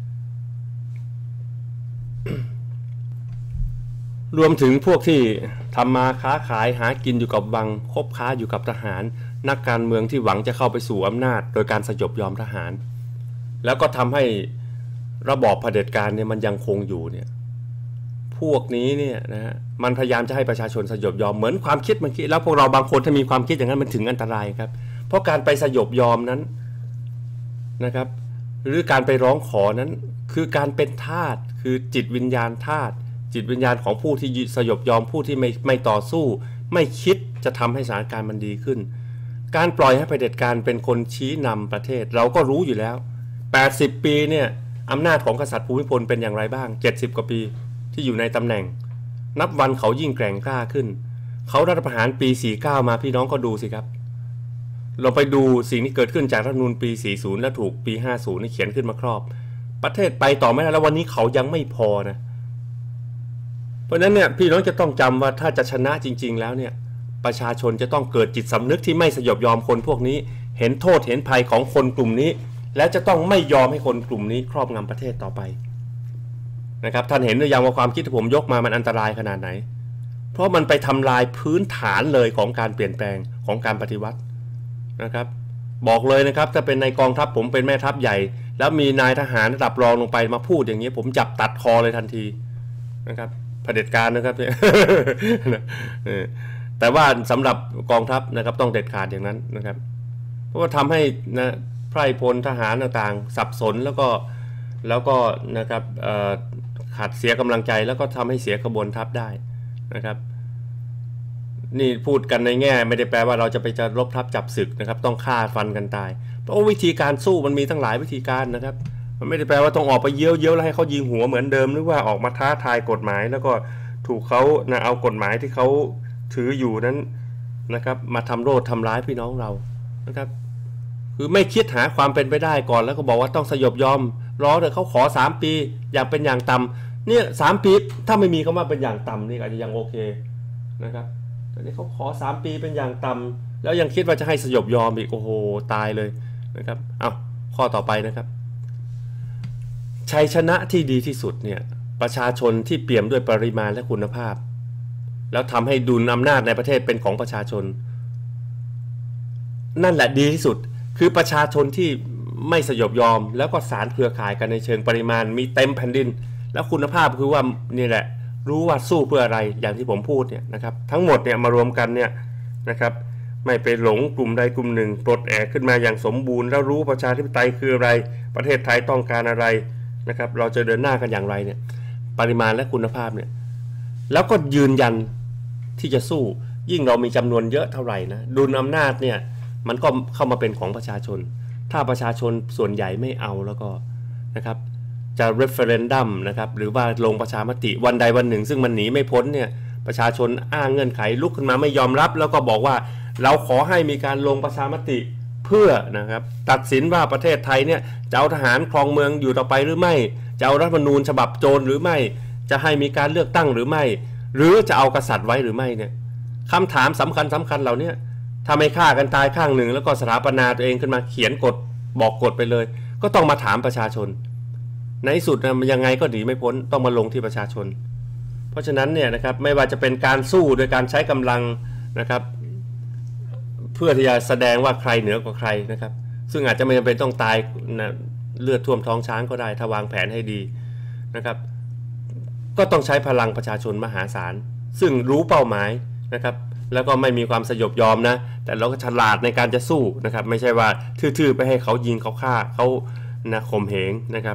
รวมถึงพวกที่ทำมาค้าขายหากินอยู่กับวังคบค้าอยู่กับทหารนักการเมืองที่หวังจะเข้าไปสู่อำนาจโดยการสยบยอมทหารแล้วก็ทำให้ระบอบเผด็จการเนี่ยมันยังคงอยู่เนี่ยพวกนี้เนี่ยนะฮะมันพยายามจะให้ประชาชนสยบยอมเหมือนความคิดเมื่อกี้แล้วพวกเราบางคนถ้ามีความคิดอย่างนั้นมันถึงอันตรายครับเพราะการไปสยบยอมนั้นนะครับหรือการไปร้องขอนั้นคือการเป็นทาสคือจิตวิญญาณทาสจิตวิญญาณของผู้ที่สยบยอมผู้ที่ไม่ไม่ต่อสู้ไม่คิดจะทำให้สถานการณ์มันดีขึ้นการปล่อยให้เผด็จการเป็นคนชี้นำประเทศเราก็รู้อยู่แล้วแปดสิบปีเนี่ยอำนาจของกษัตริย์ภูมิพลเป็นอย่างไรบ้างเจ็ดสิบกว่าปีที่อยู่ในตำแหน่งนับวันเขายิ่งแกร่งกล้าขึ้นเขารัฐประหารปีสี่สิบเก้ามาพี่น้องก็ดูสิครับเราไปดูสิ่งที่เกิดขึ้นจากรัฐธรรมนูญปีสี่สิบและถูกปีห้าสิบนี่เขียนขึ้นมาครอบประเทศไปต่อไม่ได้แล้ววันนี้เขายังไม่พอนะเพราะฉะนั้นเนี่ยพี่น้องจะต้องจำว่าถ้าจะชนะจริงๆแล้วเนี่ยประชาชนจะต้องเกิดจิตสำนึกที่ไม่สยบยอมคนพวกนี้เห็นโทษเห็นภัยของคนกลุ่มนี้และจะต้องไม่ยอมให้คนกลุ่มนี้ครอบงำประเทศต่อไปนะครับท่านเห็นหรือยังว่าความคิดที่ผมยกมามันอันตรายขนาดไหนเพราะมันไปทำลายพื้นฐานเลยของการเปลี่ยนแปลงของการปฏิวัตินะครับบอกเลยนะครับถ้าเป็นในกองทัพผมเป็นแม่ทัพใหญ่แล้วมีนายทหารระดับรองลงไปมาพูดอย่างนี้ผมจับตัดคอเลยทันทีนะครับเผด็จการนะครับเนี่ยแต่ว่าสำหรับกองทัพนะครับต้องเด็ดขาดอย่างนั้นนะครับเพราะว่าทำให้นะไพร่พลทหารต่างๆสับสนแล้วก็แล้วก็นะครับขาดเสียกำลังใจแล้วก็ทำให้เสียขบวนทัพได้นะครับนี่พูดกันในแง่ไม่ได้แปลว่าเราจะไปจะรบทัพจับศึกนะครับต้องฆ่าฟันกันตายเพราะวิธีการสู้มันมีทั้งหลายวิธีการนะครับมันไม่ได้แปลว่าต้องออกไปเยี่ยวเยี่ยวแล้วให้เขายิงหัวเหมือนเดิมหรือว่าออกมาท้าทายกฎหมายแล้วก็ถูกเขานะเอากฎหมายที่เขาถืออยู่นั้นนะครับมาทำโทษทำร้ายพี่น้องเรานะครับคือไม่คิดหาความเป็นไปได้ก่อนแล้วก็บอกว่าต้องสยบยอมรอเถอะเขาขอสามปีอย่างเป็นอย่างต่ำเนี่ยสามปีถ้าไม่มีคำว่าเป็นอย่างต่ำนี่อาจจะยังโอเคนะครับแต่นี่เขาขอสามปีเป็นอย่างต่ำแล้วยังคิดว่าจะให้สยบยอมอีกโอ้โหตายเลยนะครับเอาข้อต่อไปนะครับชัยชนะที่ดีที่สุดเนี่ยประชาชนที่เปี่ยมด้วยปริมาณและคุณภาพแล้วทำให้ดุลอำนาจในประเทศเป็นของประชาชนนั่นแหละดีที่สุดคือประชาชนที่ไม่สยบยอมแล้วก็สารเครือข่ายกันในเชิงปริมาณมีเต็มแผ่นดินแล้วคุณภาพคือว่านี่แหละรู้ว่าสู้เพื่ออะไรอย่างที่ผมพูดเนี่ยนะครับทั้งหมดเนี่ยมารวมกันเนี่ยนะครับไม่ไปหลงกลุ่มใดกลุ่มหนึ่งปลดแอกขึ้นมาอย่างสมบูรณ์แล้วรู้ประชาธิปไตยคืออะไรประเทศไทยต้องการอะไรนะครับเราจะเดินหน้ากันอย่างไรเนี่ยปริมาณและคุณภาพเนี่ยแล้วก็ยืนยันที่จะสู้ยิ่งเรามีจำนวนเยอะเท่าไหร่นะดุลอำนาจเนี่ยมันก็เข้ามาเป็นของประชาชนถ้าประชาชนส่วนใหญ่ไม่เอาแล้วก็นะครับจะ referendum นะครับหรือว่าลงประชามติวันใดวันหนึ่งซึ่งมันหนีไม่พ้นเนี่ยประชาชนอ้างเงื่อนไขลุกขึ้นมาไม่ยอมรับแล้วก็บอกว่าเราขอให้มีการลงประชามติเพื่อนะครับตัดสินว่าประเทศไทยเนี่ยจะเอาทหารครองเมืองอยู่ต่อไปหรือไม่จะเอารัฐธรรมนูญฉบับโจรหรือไม่จะให้มีการเลือกตั้งหรือไม่หรือจะเอากษัตริย์ไว้หรือไม่เนี่ยคำถามสำคัญสำคัญเหล่านี้ถ้าไม่ฆ่ากันตายข้างหนึ่งแล้วก็สถาปนาตัวเองขึ้นมาเขียนกฎบอกกฎไปเลยก็ต้องมาถามประชาชนในที่สุดนะยังไงก็หนีไม่พ้นต้องมาลงที่ประชาชนเพราะฉะนั้นเนี่ยนะครับไม่ว่าจะเป็นการสู้โดยการใช้กำลังนะครับเพื่อที่จะแสดงว่าใครเหนือกว่าใครนะครับซึ่งอาจจะไม่จำเป็นต้องตายนะเลือดท่วมท้องช้างก็ได้ถ้าวางแผนให้ดีนะครับก็ต้องใช้พลังประชาชนมหาศาลซึ่งรู้เป้าหมายนะครับแล้วก็ไม่มีความสยบยอมนะแต่เราก็ฉลาดในการจะสู้นะครับไม่ใช่ว่าทื่อๆไปให้เขายิงเขาฆ่าเขานะข่มเหงนะครับ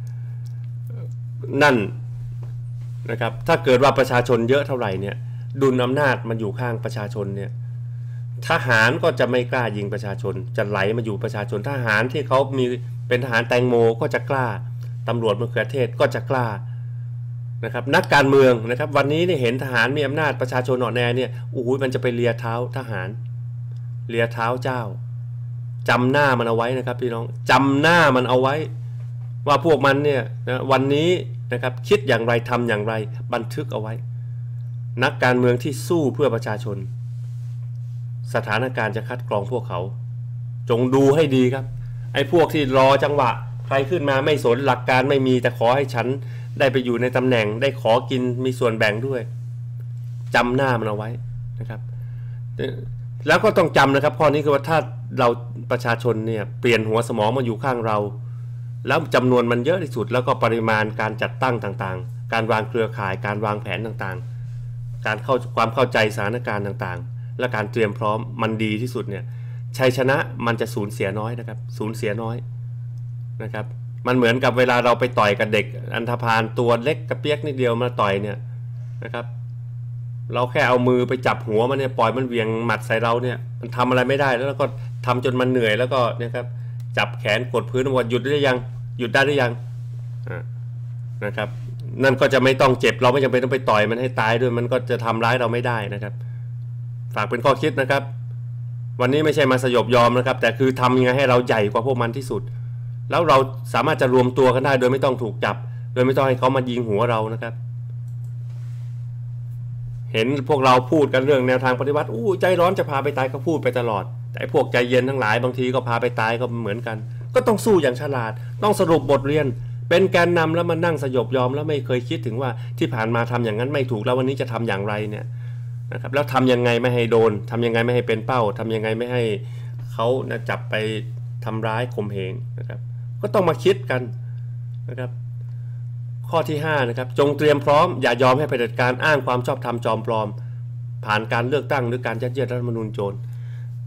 นั่นนะครับถ้าเกิดว่าประชาชนเยอะเท่าไหร่เนี่ยดุลอำนาจมันอยู่ข้างประชาชนเนี่ยทหารก็จะไม่กล้ายิงประชาชนจะไหลมาอยู่ประชาชนทหารที่เขามีเป็นทหารแตงโมก็จะกล้าตำรวจมะเขือเทศก็จะกล้านะครับนักการเมืองนะครับวันนี้เนี่ยเห็นทหารมีอำนาจประชาชนอ่อนแอเนี่ยโอ้โหมันจะไปเลียเท้าทหารเลียเท้าเจ้าจำหน้ามันเอาไว้นะครับพี่น้องจำหน้ามันเอาไว้ว่าพวกมันเนี่ยนะวันนี้นะครับคิดอย่างไรทำอย่างไรบันทึกเอาไว้นักการเมืองที่สู้เพื่อประชาชนสถานการณ์จะคัดกรองพวกเขาจงดูให้ดีครับไอ้พวกที่รอจังหวะใครขึ้นมาไม่สนหลักการไม่มีแต่ขอให้ฉันได้ไปอยู่ในตำแหน่งได้ขอกินมีส่วนแบ่งด้วยจำหน้ามันเอาไว้นะครับแล้วก็ต้องจำนะครับข้อนี้คือว่าถ้าเราประชาชนเนี่ยเปลี่ยนหัวสมองมาอยู่ข้างเราแล้วจำนวนมันเยอะที่สุดแล้วก็ปริมาณการจัดตั้งต่างๆการวางเครือข่ายการวางแผนต่างๆการเข้าความเข้าใจสถานการณ์ต่างๆและการเตรียมพร้อมมันดีที่สุดเนี่ยชัยชนะมันจะสูญเสียน้อยนะครับสูญเสียน้อยนะครับมันเหมือนกับเวลาเราไปต่อยกับเด็กอันธพาลตัวเล็กกระเปียกนิดเดียวมาต่อยเนี่ยนะครับเราแค่เอามือไปจับหัวมันเนี่ยปล่อยมันเวียงหมัดใส่เราเนี่ยมันทำอะไรไม่ได้แล้วก็ทำจนมันเหนื่อยแล้วก็เนี่ยครับจับแขนกดพื้นว่าหยุดได้ยังหยุดได้หรือยังนะครับนั่นก็จะไม่ต้องเจ็บเราไม่จำเป็นต้องไปต่อยมันให้ตายด้วยมันก็จะทำร้ายเราไม่ได้นะครับฝากเป็นข้อคิดนะครับวันนี้ไม่ใช่มาสยบยอมนะครับแต่คือทำยังไงให้เราใหญ่กว่าพวกมันที่สุดแล้วเราสามารถจะรวมตัวกันได้โดยไม่ต้องถูกจับโดยไม่ต้องให้เขามายิงหัวเรานะครับเห็นพวกเราพูดกันเรื่องแนวทางปฏิวัติอู้ใจร้อนจะพาไปตายก็พูดไปตลอดแต่พวกใจเย็นทั้งหลายบางทีก็พาไปตายก็เหมือนกันก็ต้องสู้อย่างฉลาดต้องสรุปบทเรียนเป็นแกนนำแล้วมานั่งสยบยอมแล้วไม่เคยคิดถึงว่าที่ผ่านมาทำอย่างนั้นไม่ถูกแล้ววันนี้จะทำอย่างไรเนี่ยนะครับแล้วทำยังไงไม่ให้โดนทำยังไงไม่ให้เป็นเป้าทำยังไงไม่ให้เขานะจับไปทำร้ายข่มเหงนะครับก็ต้องมาคิดกันนะครับข้อที่ห้านะครับจงเตรียมพร้อมอย่ายอมให้เผด็จการอ้างความชอบธรรมจอมปลอมผ่านการเลือกตั้งหรือการยัดเยียดรัฐธรรมนูญโจร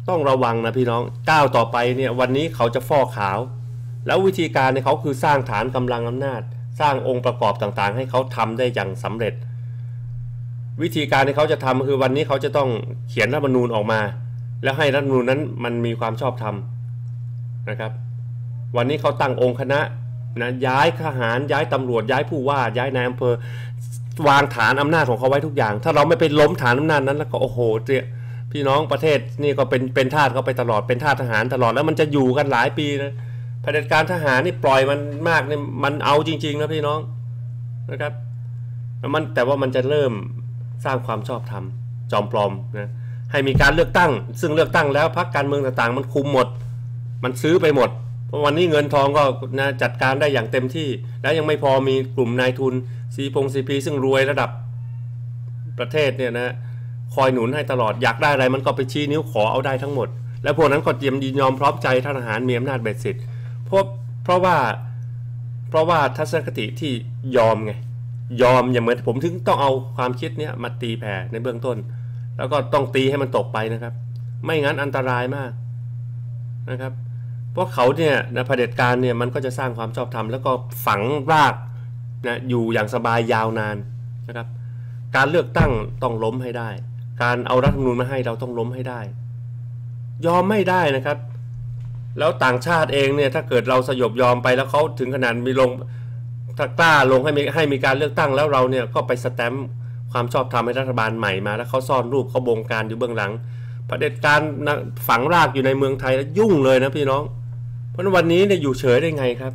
ต้องระวังนะพี่น้องก้าวต่อไปเนี่ยวันนี้เขาจะฟอกขาวแล้ววิธีการเนี่ยเขาคือสร้างฐานกำลังอำนาจสร้างองค์ประกอบต่างๆให้เขาทำได้อย่างสำเร็จวิธีการที่เขาจะทำคือวันนี้เขาจะต้องเขียนรัฐธรรมนูญออกมาแล้วให้รัฐธรรมนูญนั้นมันมีความชอบธรรมนะครับวันนี้เขาตั้งองค์คณะนะย้ายทหารย้ายตำรวจย้ายผู้ว่าย้ายนายอำเภอวางฐานอำนาจของเขาไว้ทุกอย่างถ้าเราไม่ไปล้มฐานอำนาจนั้นแล้วก็โอ้โหเจ้าพี่น้องประเทศนี่ก็เป็นเป็นทาสเขาไปตลอดเป็นทาสทหารตลอดแล้วมันจะอยู่กันหลายปีนะเผด็จการทหารนี่ปล่อยมันมากเนี่ยมันเอาจริงๆนะพี่น้องนะครับมันแต่ว่ามันจะเริ่มสร้างความชอบธรรมจอมปลอมนะให้มีการเลือกตั้งซึ่งเลือกตั้งแล้วพรรคการเมืองต่างๆมันคุมหมดมันซื้อไปหมดเพราะวันนี้เงินทองก็นะจัดการได้อย่างเต็มที่แล้วยังไม่พอมีกลุ่มนายทุนซีพงซีพีซึ่งรวยระดับประเทศเนี่ยนะคอยหนุนให้ตลอดอยากได้อะไรมันก็ไปชี้นิ้วขอเอาได้ทั้งหมดแล้วพวกนั้นก็เตรียมยินยอมพร้อมใจทหารมีอำนาจเบ็ดเสร็จเพราะเพราะว่าเพราะว่าทัศนคติที่ยอมไงยอมอย่างเหมือนผมถึงต้องเอาความคิดเนี้ยมาตีแผ่ในเบื้องต้นแล้วก็ต้องตีให้มันตกไปนะครับไม่งั้นอันตรายมากนะครับเพราะเขาเนี่ยนะเผด็จการเนี่ยมันก็จะสร้างความชอบธรรมแล้วก็ฝังรากนะอยู่อย่างสบายยาวนานนะครับการเลือกตั้งต้องล้มให้ได้การเอารัฐธรรมนูญมาให้เราต้องล้มให้ได้ยอมไม่ได้นะครับแล้วต่างชาติเองเนี่ยถ้าเกิดเราสยบยอมไปแล้วเขาถึงขนาดมีลงถ้ากล้าลงให้มีให้มีการเลือกตั้งแล้วเราเนี่ยก็ไปสแตมป์ความชอบธรรมให้รัฐบาลใหม่มาแล้วเขาซ่อนรูปเขาบงการอยู่เบื้องหลังเผด็จการฝังรากอยู่ในเมืองไทยแล้วยุ่งเลยนะพี่น้องเพราะวันนี้เนี่ยอยู่เฉยได้ไงครับ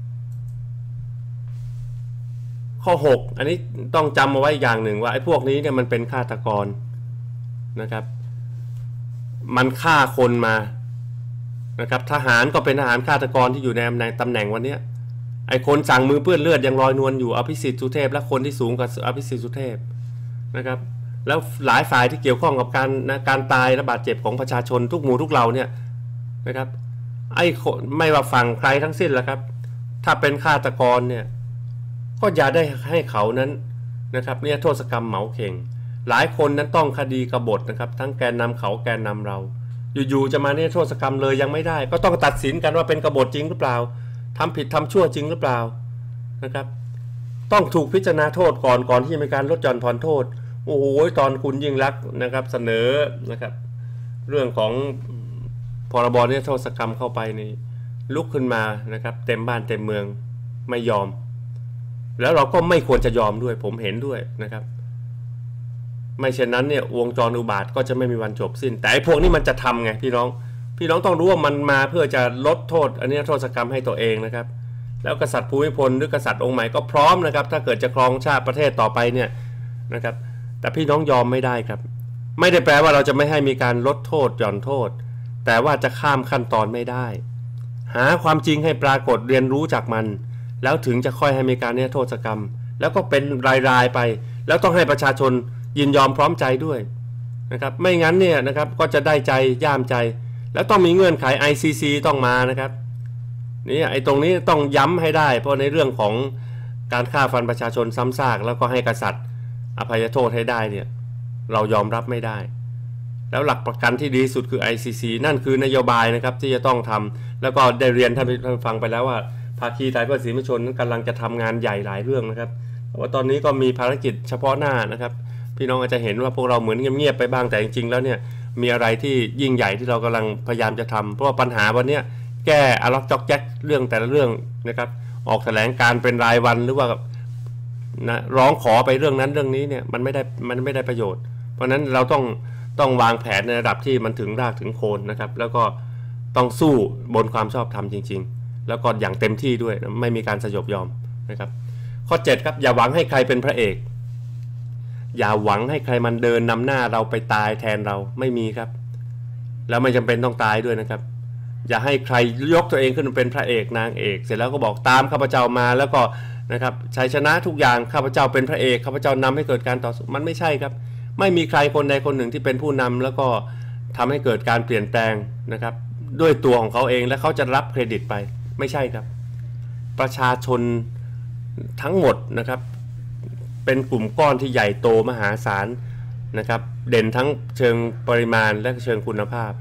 ข้อหกอันนี้ต้องจำเอาไว้อย่างหนึ่งว่าไอ้พวกนี้เนี่ยมันเป็นฆาตกรนะครับมันฆ่าคนมานะครับทหารก็เป็นทหารฆาตกรที่อยู่ในตำแหน่งวันนี้ไอ้คนสั่งมือเปื้อนเลือดยังลอยนวลอยู่อภิสิทธิ์สุเทพและคนที่สูงกว่าอภิสิทธิ์สุเทพนะครับแล้วหลายฝ่ายที่เกี่ยวข้องกับการนะการตายและบาดเจ็บของประชาชนทุกหมู่ทุกเหล่าเนี่ยนะครับไอ้ไม่ว่าฝั่งใครทั้งสิ้นแหละครับถ้าเป็นฆาตกรเนี่ยก็อย่าได้ให้เขานั้นนะครับเนี่ยโทษกรรมเหมาเข่งหลายคนนั้นต้องคดีกบฏนะครับทั้งแกนนำเขาแกนนำเราอยู่ๆจะมาเนี่ยโทษกรรมเลยยังไม่ได้ก็ต้องตัดสินกันว่าเป็นกบฏจริงหรือเปล่าทำผิดทำชั่วจริงหรือเปล่านะครับต้องถูกพิจารณาโทษก่อนก่อนที่จะมีการลดหย่อนผ่อนโทษโอ้โหตอนคุณยิ่งลักษณ์นะครับเสนอนะครับเรื่องของพรบนิรโทษกรรมเข้าไปนี่ลุกขึ้นมานะครับเต็มบ้านเต็มเมืองไม่ยอมแล้วเราก็ไม่ควรจะยอมด้วยผมเห็นด้วยนะครับไม่เช่นนั้นเนี่ยวงจรอุบาทก็จะไม่มีวันจบสิ้นแต่ไอ้พวกนี้มันจะทำไงพี่น้องพี่น้องต้องรู้ว่ามันมาเพื่อจะลดโทษอันนี้โทษกรรมให้ตัวเองนะครับแล้วกษัตริย์ภูมิพลหรือกษัตริย์องค์ใหม่ก็พร้อมนะครับถ้าเกิดจะครองชาติประเทศต่อไปเนี่ยนะครับแต่พี่น้องยอมไม่ได้ครับไม่ได้แปลว่าเราจะไม่ให้มีการลดโทษหย่อนโทษแต่ว่าจะข้ามขั้นตอนไม่ได้หาความจริงให้ปรากฏเรียนรู้จากมันแล้วถึงจะค่อยให้มีการนิรโทษกรรมแล้วก็เป็นรายๆไปแล้วต้องให้ประชาชนยินยอมพร้อมใจด้วยนะครับไม่งั้นเนี่ยนะครับก็จะได้ใจย่ามใจแล้วต้องมีเงื่อนไข ไอ ซี ซี ต้องมานะครับนี่ไอ้ตรงนี้ต้องย้ำให้ได้เพราะในเรื่องของการฆ่าฟันประชาชนซ้ำซากแล้วก็ให้กษัตริย์อภัยโทษให้ได้เนี่ยเรายอมรับไม่ได้แล้วหลักประกันที่ดีสุดคือ ไอ ซี ซี นั่นคือนโยบายนะครับที่จะต้องทำแล้วก็ได้เรียนท่านฟังไปแล้วว่าภาคีไทยเพื่อศรีมชนนั้นกำลังจะทำงานใหญ่หลายเรื่องนะครับแต่ว่าตอนนี้ก็มีภารกิจเฉพาะหน้านะครับพี่น้องอาจจะเห็นว่าพวกเราเหมือนเงียบๆไปบ้างแต่จริงๆแล้วเนี่ยมีอะไรที่ยิ่งใหญ่ที่เรากำลังพยายามจะทำเพราะว่าปัญหาวันนี้แก้อล็อกจ็อกแจ็คเรื่องแต่ละเรื่องนะครับออกแถลงการเป็นรายวันหรือว่านะร้องขอไปเรื่องนั้นเรื่องนี้เนี่ยมันไม่ได้มันไม่ได้ประโยชน์เพราะนั้นเราต้องต้องวางแผนในระดับที่มันถึงรากถึงโคนนะครับแล้วก็ต้องสู้บนความชอบธรรมจริงๆแล้วก็อย่างเต็มที่ด้วยไม่มีการสยบยอมนะครับข้อเจ็ดครับอย่าหวังให้ใครเป็นพระเอกอย่าหวังให้ใครมันเดินนำหน้าเราไปตายแทนเราไม่มีครับแล้วไม่จำเป็นต้องตายด้วยนะครับอย่าให้ใครยกตัวเองขึ้นเป็นพระเอกนางเอกเสร็จแล้วก็บอกตามข้าพเจ้ามาแล้วก็นะครับชัยชนะทุกอย่างข้าพเจ้าเป็นพระเอกข้าพเจ้านำให้เกิดการต่อสู้มันไม่ใช่ครับไม่มีใครคนใดคนหนึ่งที่เป็นผู้นำแล้วก็ทำให้เกิดการเปลี่ยนแปลงนะครับด้วยตัวของเขาเองและเขาจะรับเครดิตไปไม่ใช่ครับประชาชนทั้งหมดนะครับเป็นกลุ่มก้อนที่ใหญ่โตมหาศาลนะครับเด่นทั้งเชิงปริมาณและเชิงคุณภาพ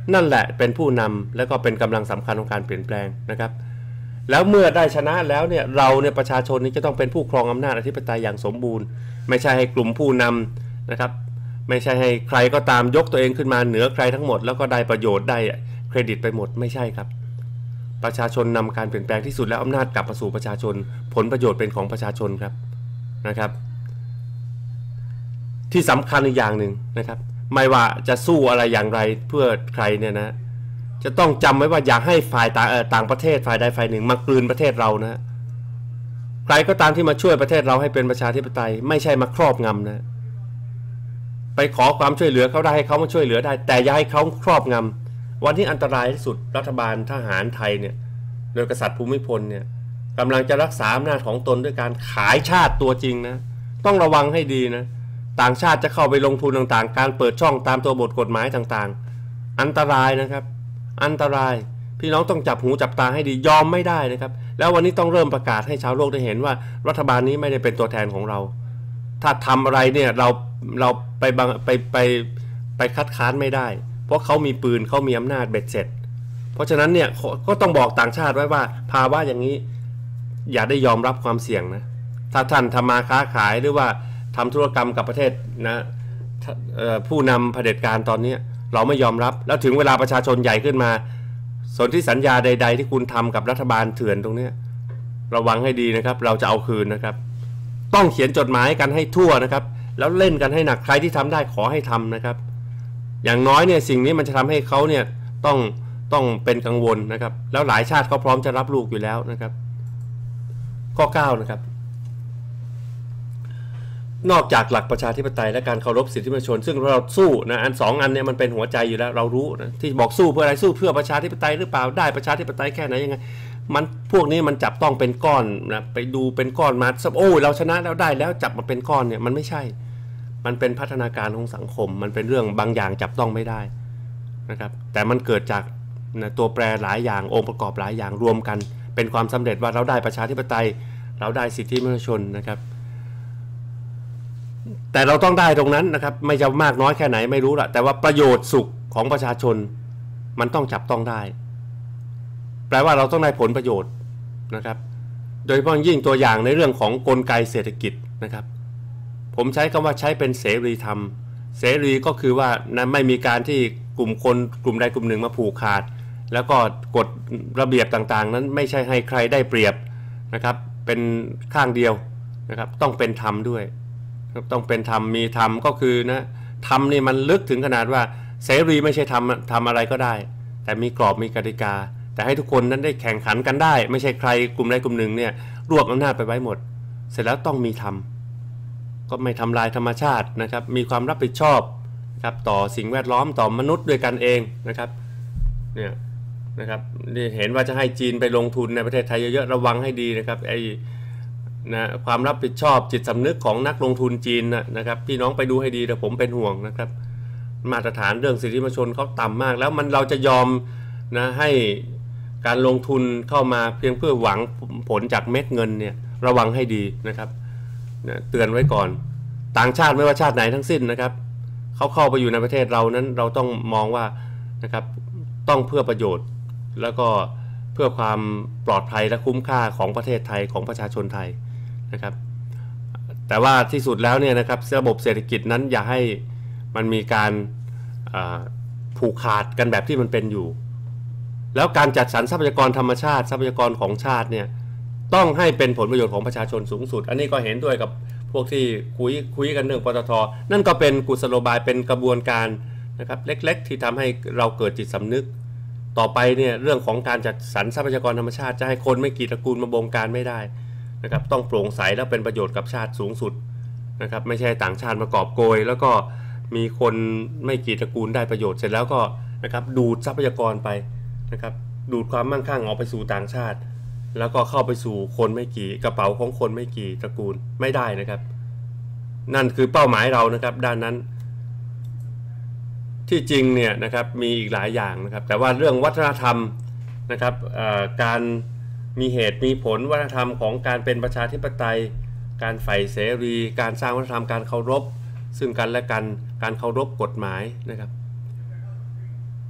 นั่นแหละเป็นผู้นำและก็เป็นกำลังสำคัญของการเปลี่ยนแปลงนะครับแล้วเมื่อได้ชนะแล้วเนี่ยเราเนี่ยประชาชนนี้จะต้องเป็นผู้ครองอำนาจอธิปไตยอย่างสมบูรณ์ไม่ใช่ให้กลุ่มผู้นำนะครับไม่ใช่ให้ใครก็ตามยกตัวเองขึ้นมาเหนือใครทั้งหมดแล้วก็ได้ประโยชน์ได้เครดิตไปหมดไม่ใช่ครับประชาชนนำการเปลี่ยนแปลงที่สุดแล้วอำนาจกลับมาสู่ประชาชนผลประโยชน์เป็นของประชาชนครับนะครับที่สำคัญอีกอย่างหนึ่งนะครับไม่ว่าจะสู้อะไรอย่างไรเพื่อใครเนี่ยนะจะต้องจำไว้ว่าอย่าให้ฝ่ายต่างต่างประเทศฝ่ายใดฝ่ายหนึ่งมากลืนประเทศเรานะใครก็ตามที่มาช่วยประเทศเราให้เป็นประชาธิปไตยไม่ใช่มาครอบงำนะไปขอความช่วยเหลือเขาได้ให้เขามาช่วยเหลือได้แต่อย่าให้เขาครอบงำวันที่อันตรายที่สุดรัฐบาลทหารไทยเนี่ยโดยกษัตริย์ภูมิพลเนี่ยกำลังจะรักษาอำนาจของตนด้วยการขายชาติตัวจริงนะต้องระวังให้ดีนะต่างชาติจะเข้าไปลงทุนต่างๆการเปิดช่องตามตัวบทกฎหมายต่างๆอันตรายนะครับอันตรายพี่น้องต้องจับหูจับตาให้ดียอมไม่ได้นะครับแล้ววันนี้ต้องเริ่มประกาศให้ชาวโลกได้เห็นว่ารัฐบาลนี้ไม่ได้เป็นตัวแทนของเราถ้าทำอะไรเนี่ยเราเราไปบังไปไปไปคัดค้านไม่ได้เพราะเขามีปืนเขามีอำนาจเบ็ดเสร็จเพราะฉะนั้นเนี่ยก็ต้องบอกต่างชาติไว้ว่าภาวะอย่างนี้อย่าได้ยอมรับความเสี่ยงนะถ้าท่านทำมาค้าขายหรือว่าทำธุรกรรมกับประเทศนะผู้นำเผด็จการตอนนี้เราไม่ยอมรับแล้วถึงเวลาประชาชนใหญ่ขึ้นมาสนธิสัญญาใดๆที่คุณทำกับรัฐบาลเถื่อนตรงนี้ระวังให้ดีนะครับเราจะเอาคืนนะครับต้องเขียนจดหมายกันให้ทั่วนะครับแล้วเล่นกันให้หนักใครที่ทำได้ขอให้ทำนะครับอย่างน้อยเนี่ยสิ่งนี้มันจะทำให้เขาเนี่ยต้องต้องเป็นกังวลนะครับแล้วหลายชาติเขาพร้อมจะรับลูกอยู่แล้วนะครับข้อเก้านะครับนอกจากหลักประชาธิปไตยและการเคารพสิทธิมนุษยชนซึ่งเราสู้นะอันสองอันเนี่ยมันเป็นหัวใจอยู่แล้วเรารู้นะที่บอกสู้เพื่ออะไรสู้เพื่อประชาธิปไตยหรือเปล่าได้ประชาธิปไตยแค่ไหนยังไงมันพวกนี้มันจับต้องเป็นก้อนนะไปดูเป็นก้อนมาโอ้เราชนะแล้วได้แล้วจับมาเป็นก้อนเนี่ยมันไม่ใช่มันเป็นพัฒนาการของสังคมมันเป็นเรื่องบางอย่างจับต้องไม่ได้นะครับแต่มันเกิดจากนะตัวแปรหลายอย่างองค์ประกอบหลายอย่างรวมกันเป็นความสำเร็จว่าเราได้ประชาธิปไตยเราได้สิทธิมนุษยชนนะครับแต่เราต้องได้ตรงนั้นนะครับไม่จะมากน้อยแค่ไหนไม่รู้ละแต่ว่าประโยชน์สุขของประชาชนมันต้องจับต้องได้แปลว่าเราต้องได้ผลประโยชน์นะครับโดยเฉพาะยิ่งตัวอย่างในเรื่องของกลไกเศรษฐกิจนะครับผมใช้คำว่าใช้เป็นเสรีธรรมเสรีก็คือว่านะไม่มีการที่กลุ่มคนกลุ่มใดกลุ่มหนึ่งมาผูกขาดแล้วก็กฎระเบียบต่างๆนั้นไม่ใช่ให้ใครได้เปรียบนะครับเป็นข้างเดียวนะครับต้องเป็นธรรมด้วยต้องเป็นธรรมมีธรรมก็คือนะธรรมนี่มันลึกถึงขนาดว่าเสรีไม่ใช่ทำทำอะไรก็ได้แต่มีกรอบมีกติกาแต่ให้ทุกคนนั้นได้แข่งขันกันได้ไม่ใช่ใครกลุ่มใดกลุ่มหนึ่งเนี่ยรวบอำนาจไปไว้หมดเสร็จแล้วต้องมีธรรมก็ไม่ทำลายธรรมชาตินะครับมีความรับผิดชอบครับต่อสิ่งแวดล้อมต่อมนุษย์ด้วยกันเองนะครับเนี่ยนะครับนี่เห็นว่าจะให้จีนไปลงทุนในประเทศไทยเยอะๆระวังให้ดีนะครับไอ้นะความรับผิดชอบจิตสำนึกของนักลงทุนจีนนะครับพี่น้องไปดูให้ดีแต่ผมเป็นห่วงนะครับมาตรฐานเรื่องสิทธิมนุษยชนเขาต่ำมากแล้วมันเราจะยอมนะให้การลงทุนเข้ามาเพียงเพื่อหวังผลจากเม็ดเงินเนี่ยระวังให้ดีนะครับนะเตือนไว้ก่อนต่างชาติไม่ว่าชาติไหนทั้งสิ้นนะครับเขาเข้าไปอยู่ในประเทศเรานั้นเราต้องมองว่านะครับต้องเพื่อประโยชน์แล้วก็เพื่อความปลอดภัยและคุ้มค่าของประเทศไทยของประชาชนไทยนะครับแต่ว่าที่สุดแล้วเนี่ยนะครับระบบเศรษฐกิจนั้นอย่าให้มันมีการผูกขาดกันแบบที่มันเป็นอยู่แล้วการจัดสรรทรัพยากรธรรมชาติทรัพยากรของชาติเนี่ยต้องให้เป็นผลประโยชน์ของประชาชนสูงสุดอันนี้ก็เห็นด้วยกับพวกที่คุยคุยกันเรื่องปตท.นั่นก็เป็นกุศโลบายเป็นกระบวนการนะครับเล็กๆที่ทำให้เราเกิดจิตสำนึกต่อไปเนี่ยเรื่องของการจัดสรรทรัพยากรธรรมชาติจะให้คนไม่กี่ตระกูลมาบงการไม่ได้นะครับต้องโปร่งใสและเป็นประโยชน์กับชาติสูงสุดนะครับไม่ใช่ต่างชาติมากอบโกยแล้วก็มีคนไม่กี่ตระกูลได้ประโยชน์เสร็จแล้วก็นะครับดูดทรัพยากรไปนะครับดูดความมั่งคั่งออกไปสู่ต่างชาติแล้วก็เข้าไปสู่คนไม่กี่กระเป๋าของคนไม่กี่ตระกูลไม่ได้นะครับนั่นคือเป้าหมายเรานะครับด้านนั้นที่จริงเนี่ยนะครับมีอีกหลายอย่างนะครับแต่ว่าเรื่องวัฒนธรรมนะครับการมีเหตุมีผลวัฒนธรรมของการเป็นประชาธิปไตยการใฝ่เสรีการสร้างวัฒนธรรมการเคารพซึ่งกันและกันการเคารพกฎหมายนะครับ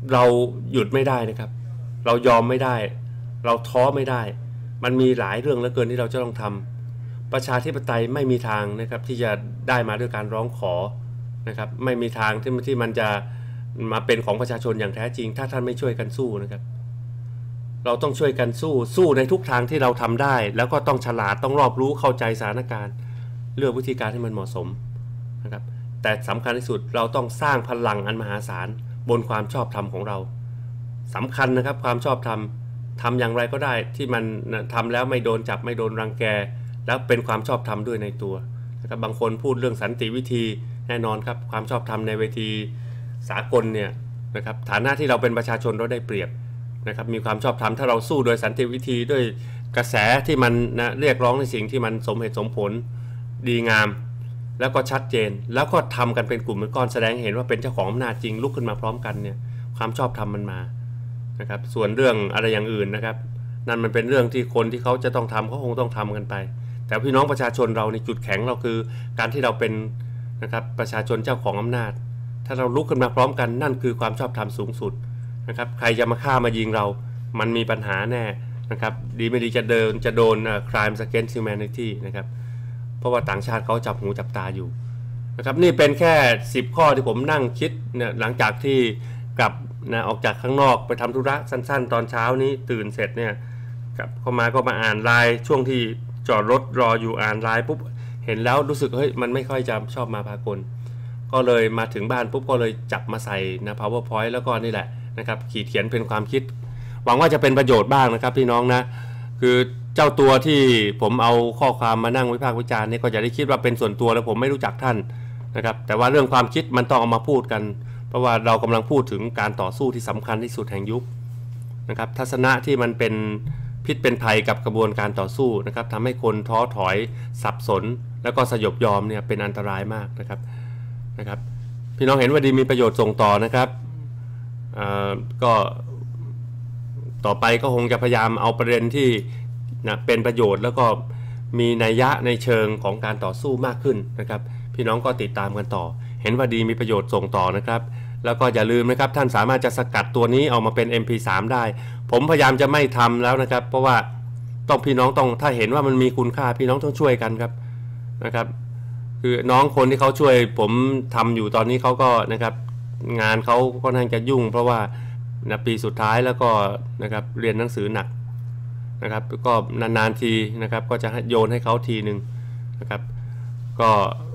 เราหยุดไม่ได้นะครับเรายอมไม่ได้เราท้อไม่ได้มันมีหลายเรื่องเหลือเกินที่เราจะต้องทำประชาธิปไตยไม่มีทางนะครับที่จะได้มาด้วยการร้องขอนะครับไม่มีทางที่ที่มันจะมาเป็นของประชาชนอย่างแท้จริงถ้าท่านไม่ช่วยกันสู้นะครับเราต้องช่วยกันสู้สู้ในทุกทางที่เราทำได้แล้วก็ต้องฉลาดต้องรอบรู้เข้าใจสถานการณ์เลือกวิธีการที่มันเหมาะสมนะครับแต่สำคัญที่สุดเราต้องสร้างพลังอันมหาศาลบนความชอบธรรมของเราสำคัญนะครับความชอบธรรมทำอย่างไรก็ได้ที่มันทำแล้วไม่โดนจับไม่โดนรังแกแล้วเป็นความชอบธรรมด้วยในตัวนะครับบางคนพูดเรื่องสันติวิธีแน่นอนครับความชอบธรรมในเวทีสากลเนี่ยนะครับฐานะที่เราเป็นประชาชนเราได้เปรียบนะครับมีความชอบธรรมถ้าเราสู้โดยสันติวิธีด้วยกระแสที่มันนะเรียกร้องในสิ่งที่มันสมเหตุสมผลดีงามแล้วก็ชัดเจนแล้วก็ทำกันเป็นกลุ่มเป็นก้อนแสดงเห็นว่าเป็นเจ้าของอำนาจจริงลุกขึ้นมาพร้อมกันเนี่ยความชอบธรรมมันมานะครับส่วนเรื่องอะไรอย่างอื่นนะครับนั่นมันเป็นเรื่องที่คนที่เขาจะต้องทำเขาคงต้องทำกันไปแต่พี่น้องประชาชนเราในจุดแข็งเราคือการที่เราเป็นนะครับประชาชนเจ้าของอำนาจถ้าเราลุกขึ้นมาพร้อมกันนั่นคือความชอบธรรมสูงสุดนะครับใครจะมาฆ่ามายิงเรามันมีปัญหาแน่นะครับดีไม่ดีจะเดินจะโดน crimes against humanity นะครับเพราะว่าต่างชาติเขาจับหูจับตาอยู่นะครับนี่เป็นแค่สิบข้อที่ผมนั่งคิดเนี่ยหลังจากที่กลับนะออกจากข้างนอกไปทำธุระสั้นๆตอนเช้านี้ตื่นเสร็จเนี่ยกลับเข้ามาก็มาอ่านไลน์ช่วงที่จอดรถรออยู่อ่านไลน์ปุ๊บเห็นแล้วรู้สึกเฮ้ยมันไม่ค่อยจะชอบมาพากลก็เลยมาถึงบ้านปุ๊บก็เลยจับมาใส่นะ PowerPoint แล้วก็นี่แหละนะครับขีดเขียนเป็นความคิดหวังว่าจะเป็นประโยชน์บ้างนะครับพี่น้องนะคือเจ้าตัวที่ผมเอาข้อความมานั่งวิพากษ์วิจารณ์นี่ก็จะได้คิดว่าเป็นส่วนตัวแล้วผมไม่รู้จักท่านนะครับแต่ว่าเรื่องความคิดมันต้องเอามาพูดกันเพราะว่าเรากำลังพูดถึงการต่อสู้ที่สำคัญที่สุดแห่งยุคนะครับทัศนะที่มันเป็นพิษเป็นภัยกับกระบวนการต่อสู้นะครับทำให้คนท้อถอยสับสนแล้วก็สยบยอมเนี่ยเป็นอันตรายมากนะครับนะครับพี่น้องเห็นว่าดีมีประโยชน์ส่งต่อนะครับก็ต่อไปก็คงจะพยายามเอาประเด็นที่นะเป็นประโยชน์แล้วก็มีนัยยะในเชิงของการต่อสู้มากขึ้นนะครับพี่น้องก็ติดตามกันต่อเห็นว่าดีมีประโยชน์ส่งต่อนะครับแล้วก็อย่าลืมนะครับท่านสามารถจะสกัดตัวนี้เอามาเป็น เอ็ม พี สาม ได้ผมพยายามจะไม่ทำแล้วนะครับเพราะว่าต้องพี่น้องต้องถ้าเห็นว่ามันมีคุณค่าพี่น้องต้องช่วยกันครับนะครับคือน้องคนที่เขาช่วยผมทำอยู่ตอนนี้เขาก็นะครับงานเขาก็น่าจะยุ่งเพราะว่านะปีสุดท้ายแล้วก็นะครับเรียนหนังสือหนักนะครับก็นานๆทีนะครับก็จะโยนให้เขาทีหนึ่งนะครับก็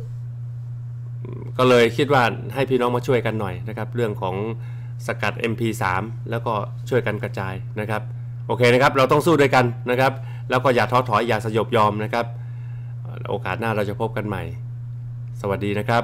ก็เลยคิดว่าให้พี่น้องมาช่วยกันหน่อยนะครับเรื่องของสกัด เอ็ม พี สาม แล้วก็ช่วยกันกระจายนะครับโอเคนะครับเราต้องสู้ด้วยกันนะครับแล้วก็อย่าท้อถอยอย่าสยบยอมนะครับโอกาสหน้าเราจะพบกันใหม่สวัสดีนะครับ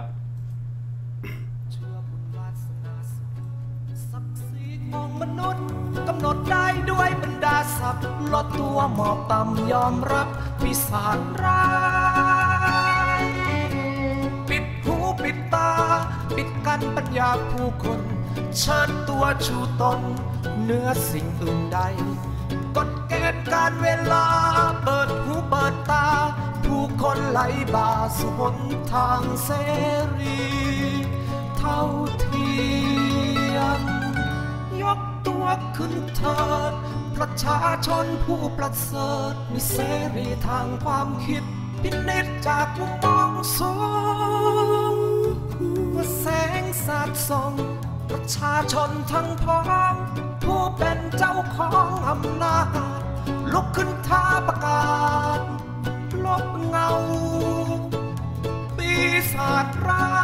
มนุษย์กำหนดได้ด้วยบรรดาศัพท์ลดตัวหมอบต่ำยอมรับปีศาจร้ายปิดหูปิดตาปิดกั้นปัญญาผู้คนเชิดตัวชูตนเหนือสิ่งอื่นใดกฎเกณฑ์การเวลาเปิดหูเปิดตาผู้คนไหลบ่าสู่หนทางเสรีเท่าเทียมยกตัวขึ้นเถิดประชาชนผู้ประเสริฐมีเสรีทางความคิดพินิจจากมุมมองสูงว่าแสงสาดส่องประชาชนทั้งพ้องผู้เป็นเจ้าของอำนาจลุกขึ้นท้าประกาศลบเงาปีศาจร้าย